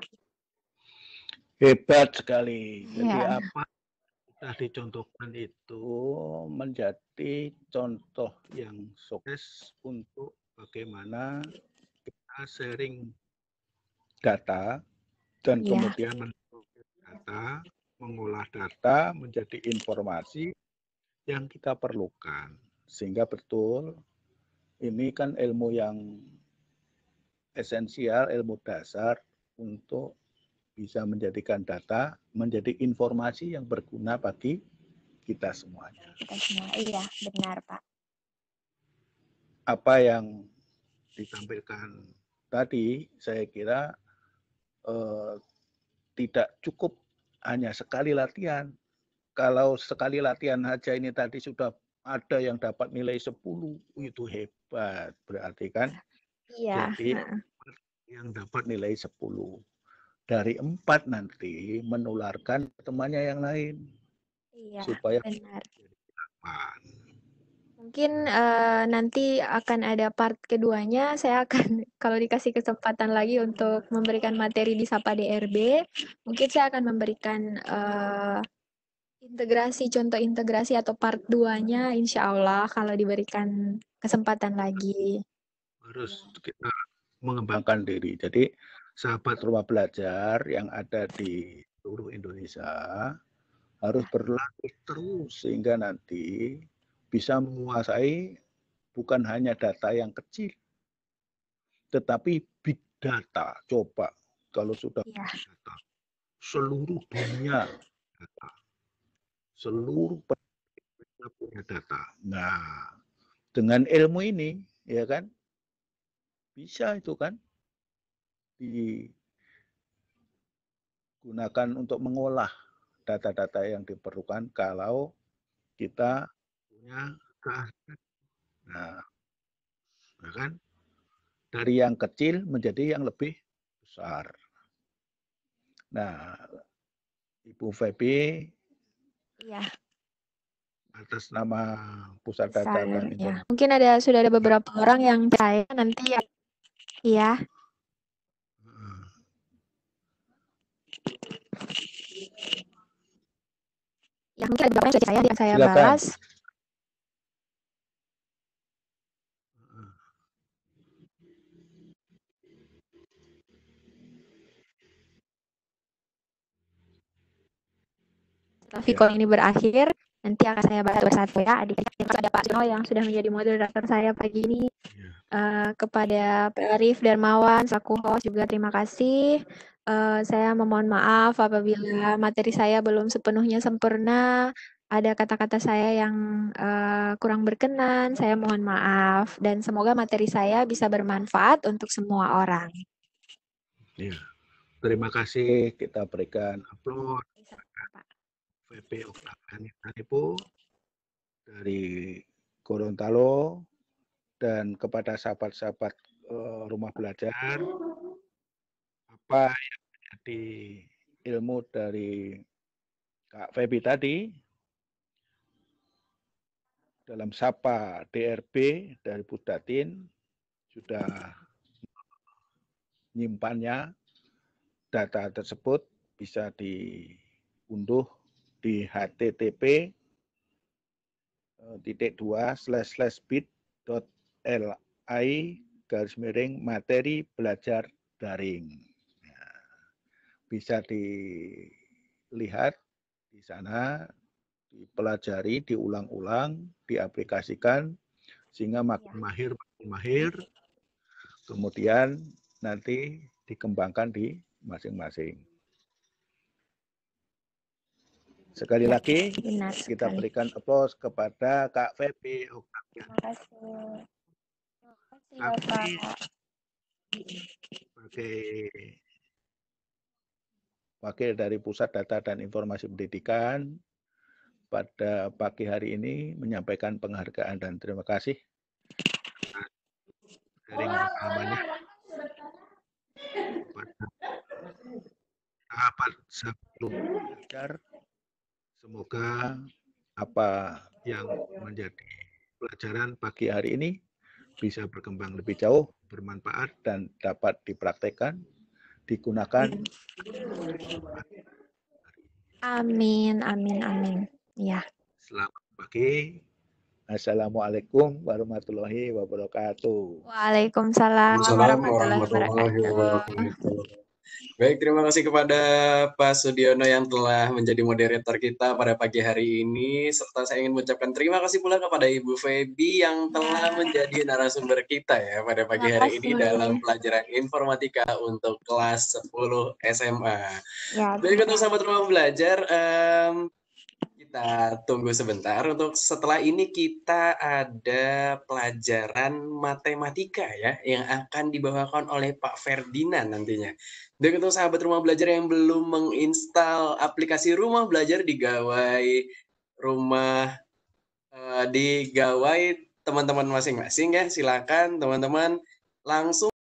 Hebat sekali. Jadi Ya. apa sudah dicontohkan itu menjadi contoh yang sukses untuk bagaimana kita sharing data dan kemudian data, mengolah data menjadi informasi yang kita perlukan. Sehingga betul ini kan ilmu yang esensial, ilmu dasar untuk bisa menjadikan data menjadi informasi yang berguna bagi kita semuanya. Kita semua, iya benar Pak. Apa yang ditampilkan tadi, saya kira tidak cukup hanya sekali latihan. Kalau sekali latihan saja ini tadi sudah ada yang dapat nilai 10, itu hebat. Berarti kan Iya. jadi yang dapat nilai 10. Dari 4 nanti menularkan temannya yang lain. Iya, supaya benar. aman. Mungkin nanti akan ada part keduanya. Saya akan kalau dikasih kesempatan lagi untuk memberikan materi di Sapa DRB, mungkin saya akan memberikan integrasi, contoh integrasi atau part 2-nya insya Allah kalau diberikan kesempatan lagi. Harus kita mengembangkan diri. Jadi sahabat rumah belajar yang ada di seluruh Indonesia harus berlatih terus sehingga nanti bisa menguasai bukan hanya data yang kecil, tetapi big data. Coba kalau sudah big data, seluruh dunia data, seluruh penelitian punya data. Nah, dengan ilmu ini, ya kan, bisa itu kan digunakan untuk mengolah data-data yang diperlukan kalau kita punya keahlian. Nah, kan dari yang kecil menjadi yang lebih besar. Nah, Ibu Febi, Iya. atas nama Pusat Data dan Ya. Informasi. Mungkin sudah ada beberapa orang yang percaya nanti ya. Iya. Ya mungkin ada beberapa yang sudah yang saya Silakan. balas. Setelah Vicon ini berakhir, nanti akan saya bahas bersatu ya. Adik-adik ada Pak Jono yang sudah menjadi moderator saya pagi ini. Kepada Pak Arif Darmawan selaku host juga terima kasih. Saya memohon maaf apabila materi saya belum sepenuhnya sempurna. Ada kata-kata saya yang kurang berkenan, saya mohon maaf. Dan semoga materi saya bisa bermanfaat untuk semua orang. Ya. Terima kasih, kita berikan aplaus VP Oktaviani Tanipo dari Gorontalo dan kepada sahabat-sahabat rumah belajar, apa yang menjadi ilmu dari Kak Febi tadi dalam Sapa DRB dari Pudatin sudah menyimpannya. Data tersebut bisa diunduh di http://bit.li/materi belajar daring. Bisa di lihat di sana, dipelajari, diulang-ulang, diaplikasikan, sehingga makin mahir, kemudian nanti dikembangkan di masing-masing. Sekali lagi, kita berikan aplaus kepada Kak Febi. Terima kasih. Terima kasih, Bapak. Sebagai wakil dari Pusat Data dan Informasi Pendidikan, pada pagi hari ini menyampaikan penghargaan dan terima kasih dari pengalamannya pada tahapan sebelum belajar. Semoga apa yang menjadi pelajaran pagi hari ini bisa berkembang lebih jauh, bermanfaat, dan dapat dipraktekkan, digunakan. Amin, amin, amin. Ya. Selamat pagi. Assalamualaikum warahmatullahi wabarakatuh. Waalaikumsalam warahmatullahi wabarakatuh. Baik, terima kasih kepada Pak Sudiono yang telah menjadi moderator kita pada pagi hari ini. Serta saya ingin mengucapkan terima kasih pula kepada Ibu Febi yang telah menjadi narasumber kita ya pada pagi hari ini dalam pelajaran informatika untuk kelas 10 SMA. Ya, Baik, untuk sahabat rumah belajar, kita tunggu sebentar. Untuk setelah ini kita ada pelajaran matematika ya yang akan dibawakan oleh Pak Ferdinand nantinya. Dan untuk sahabat rumah belajar yang belum menginstal aplikasi rumah belajar di gawai rumah di gawai teman-teman masing-masing ya, silakan teman-teman langsung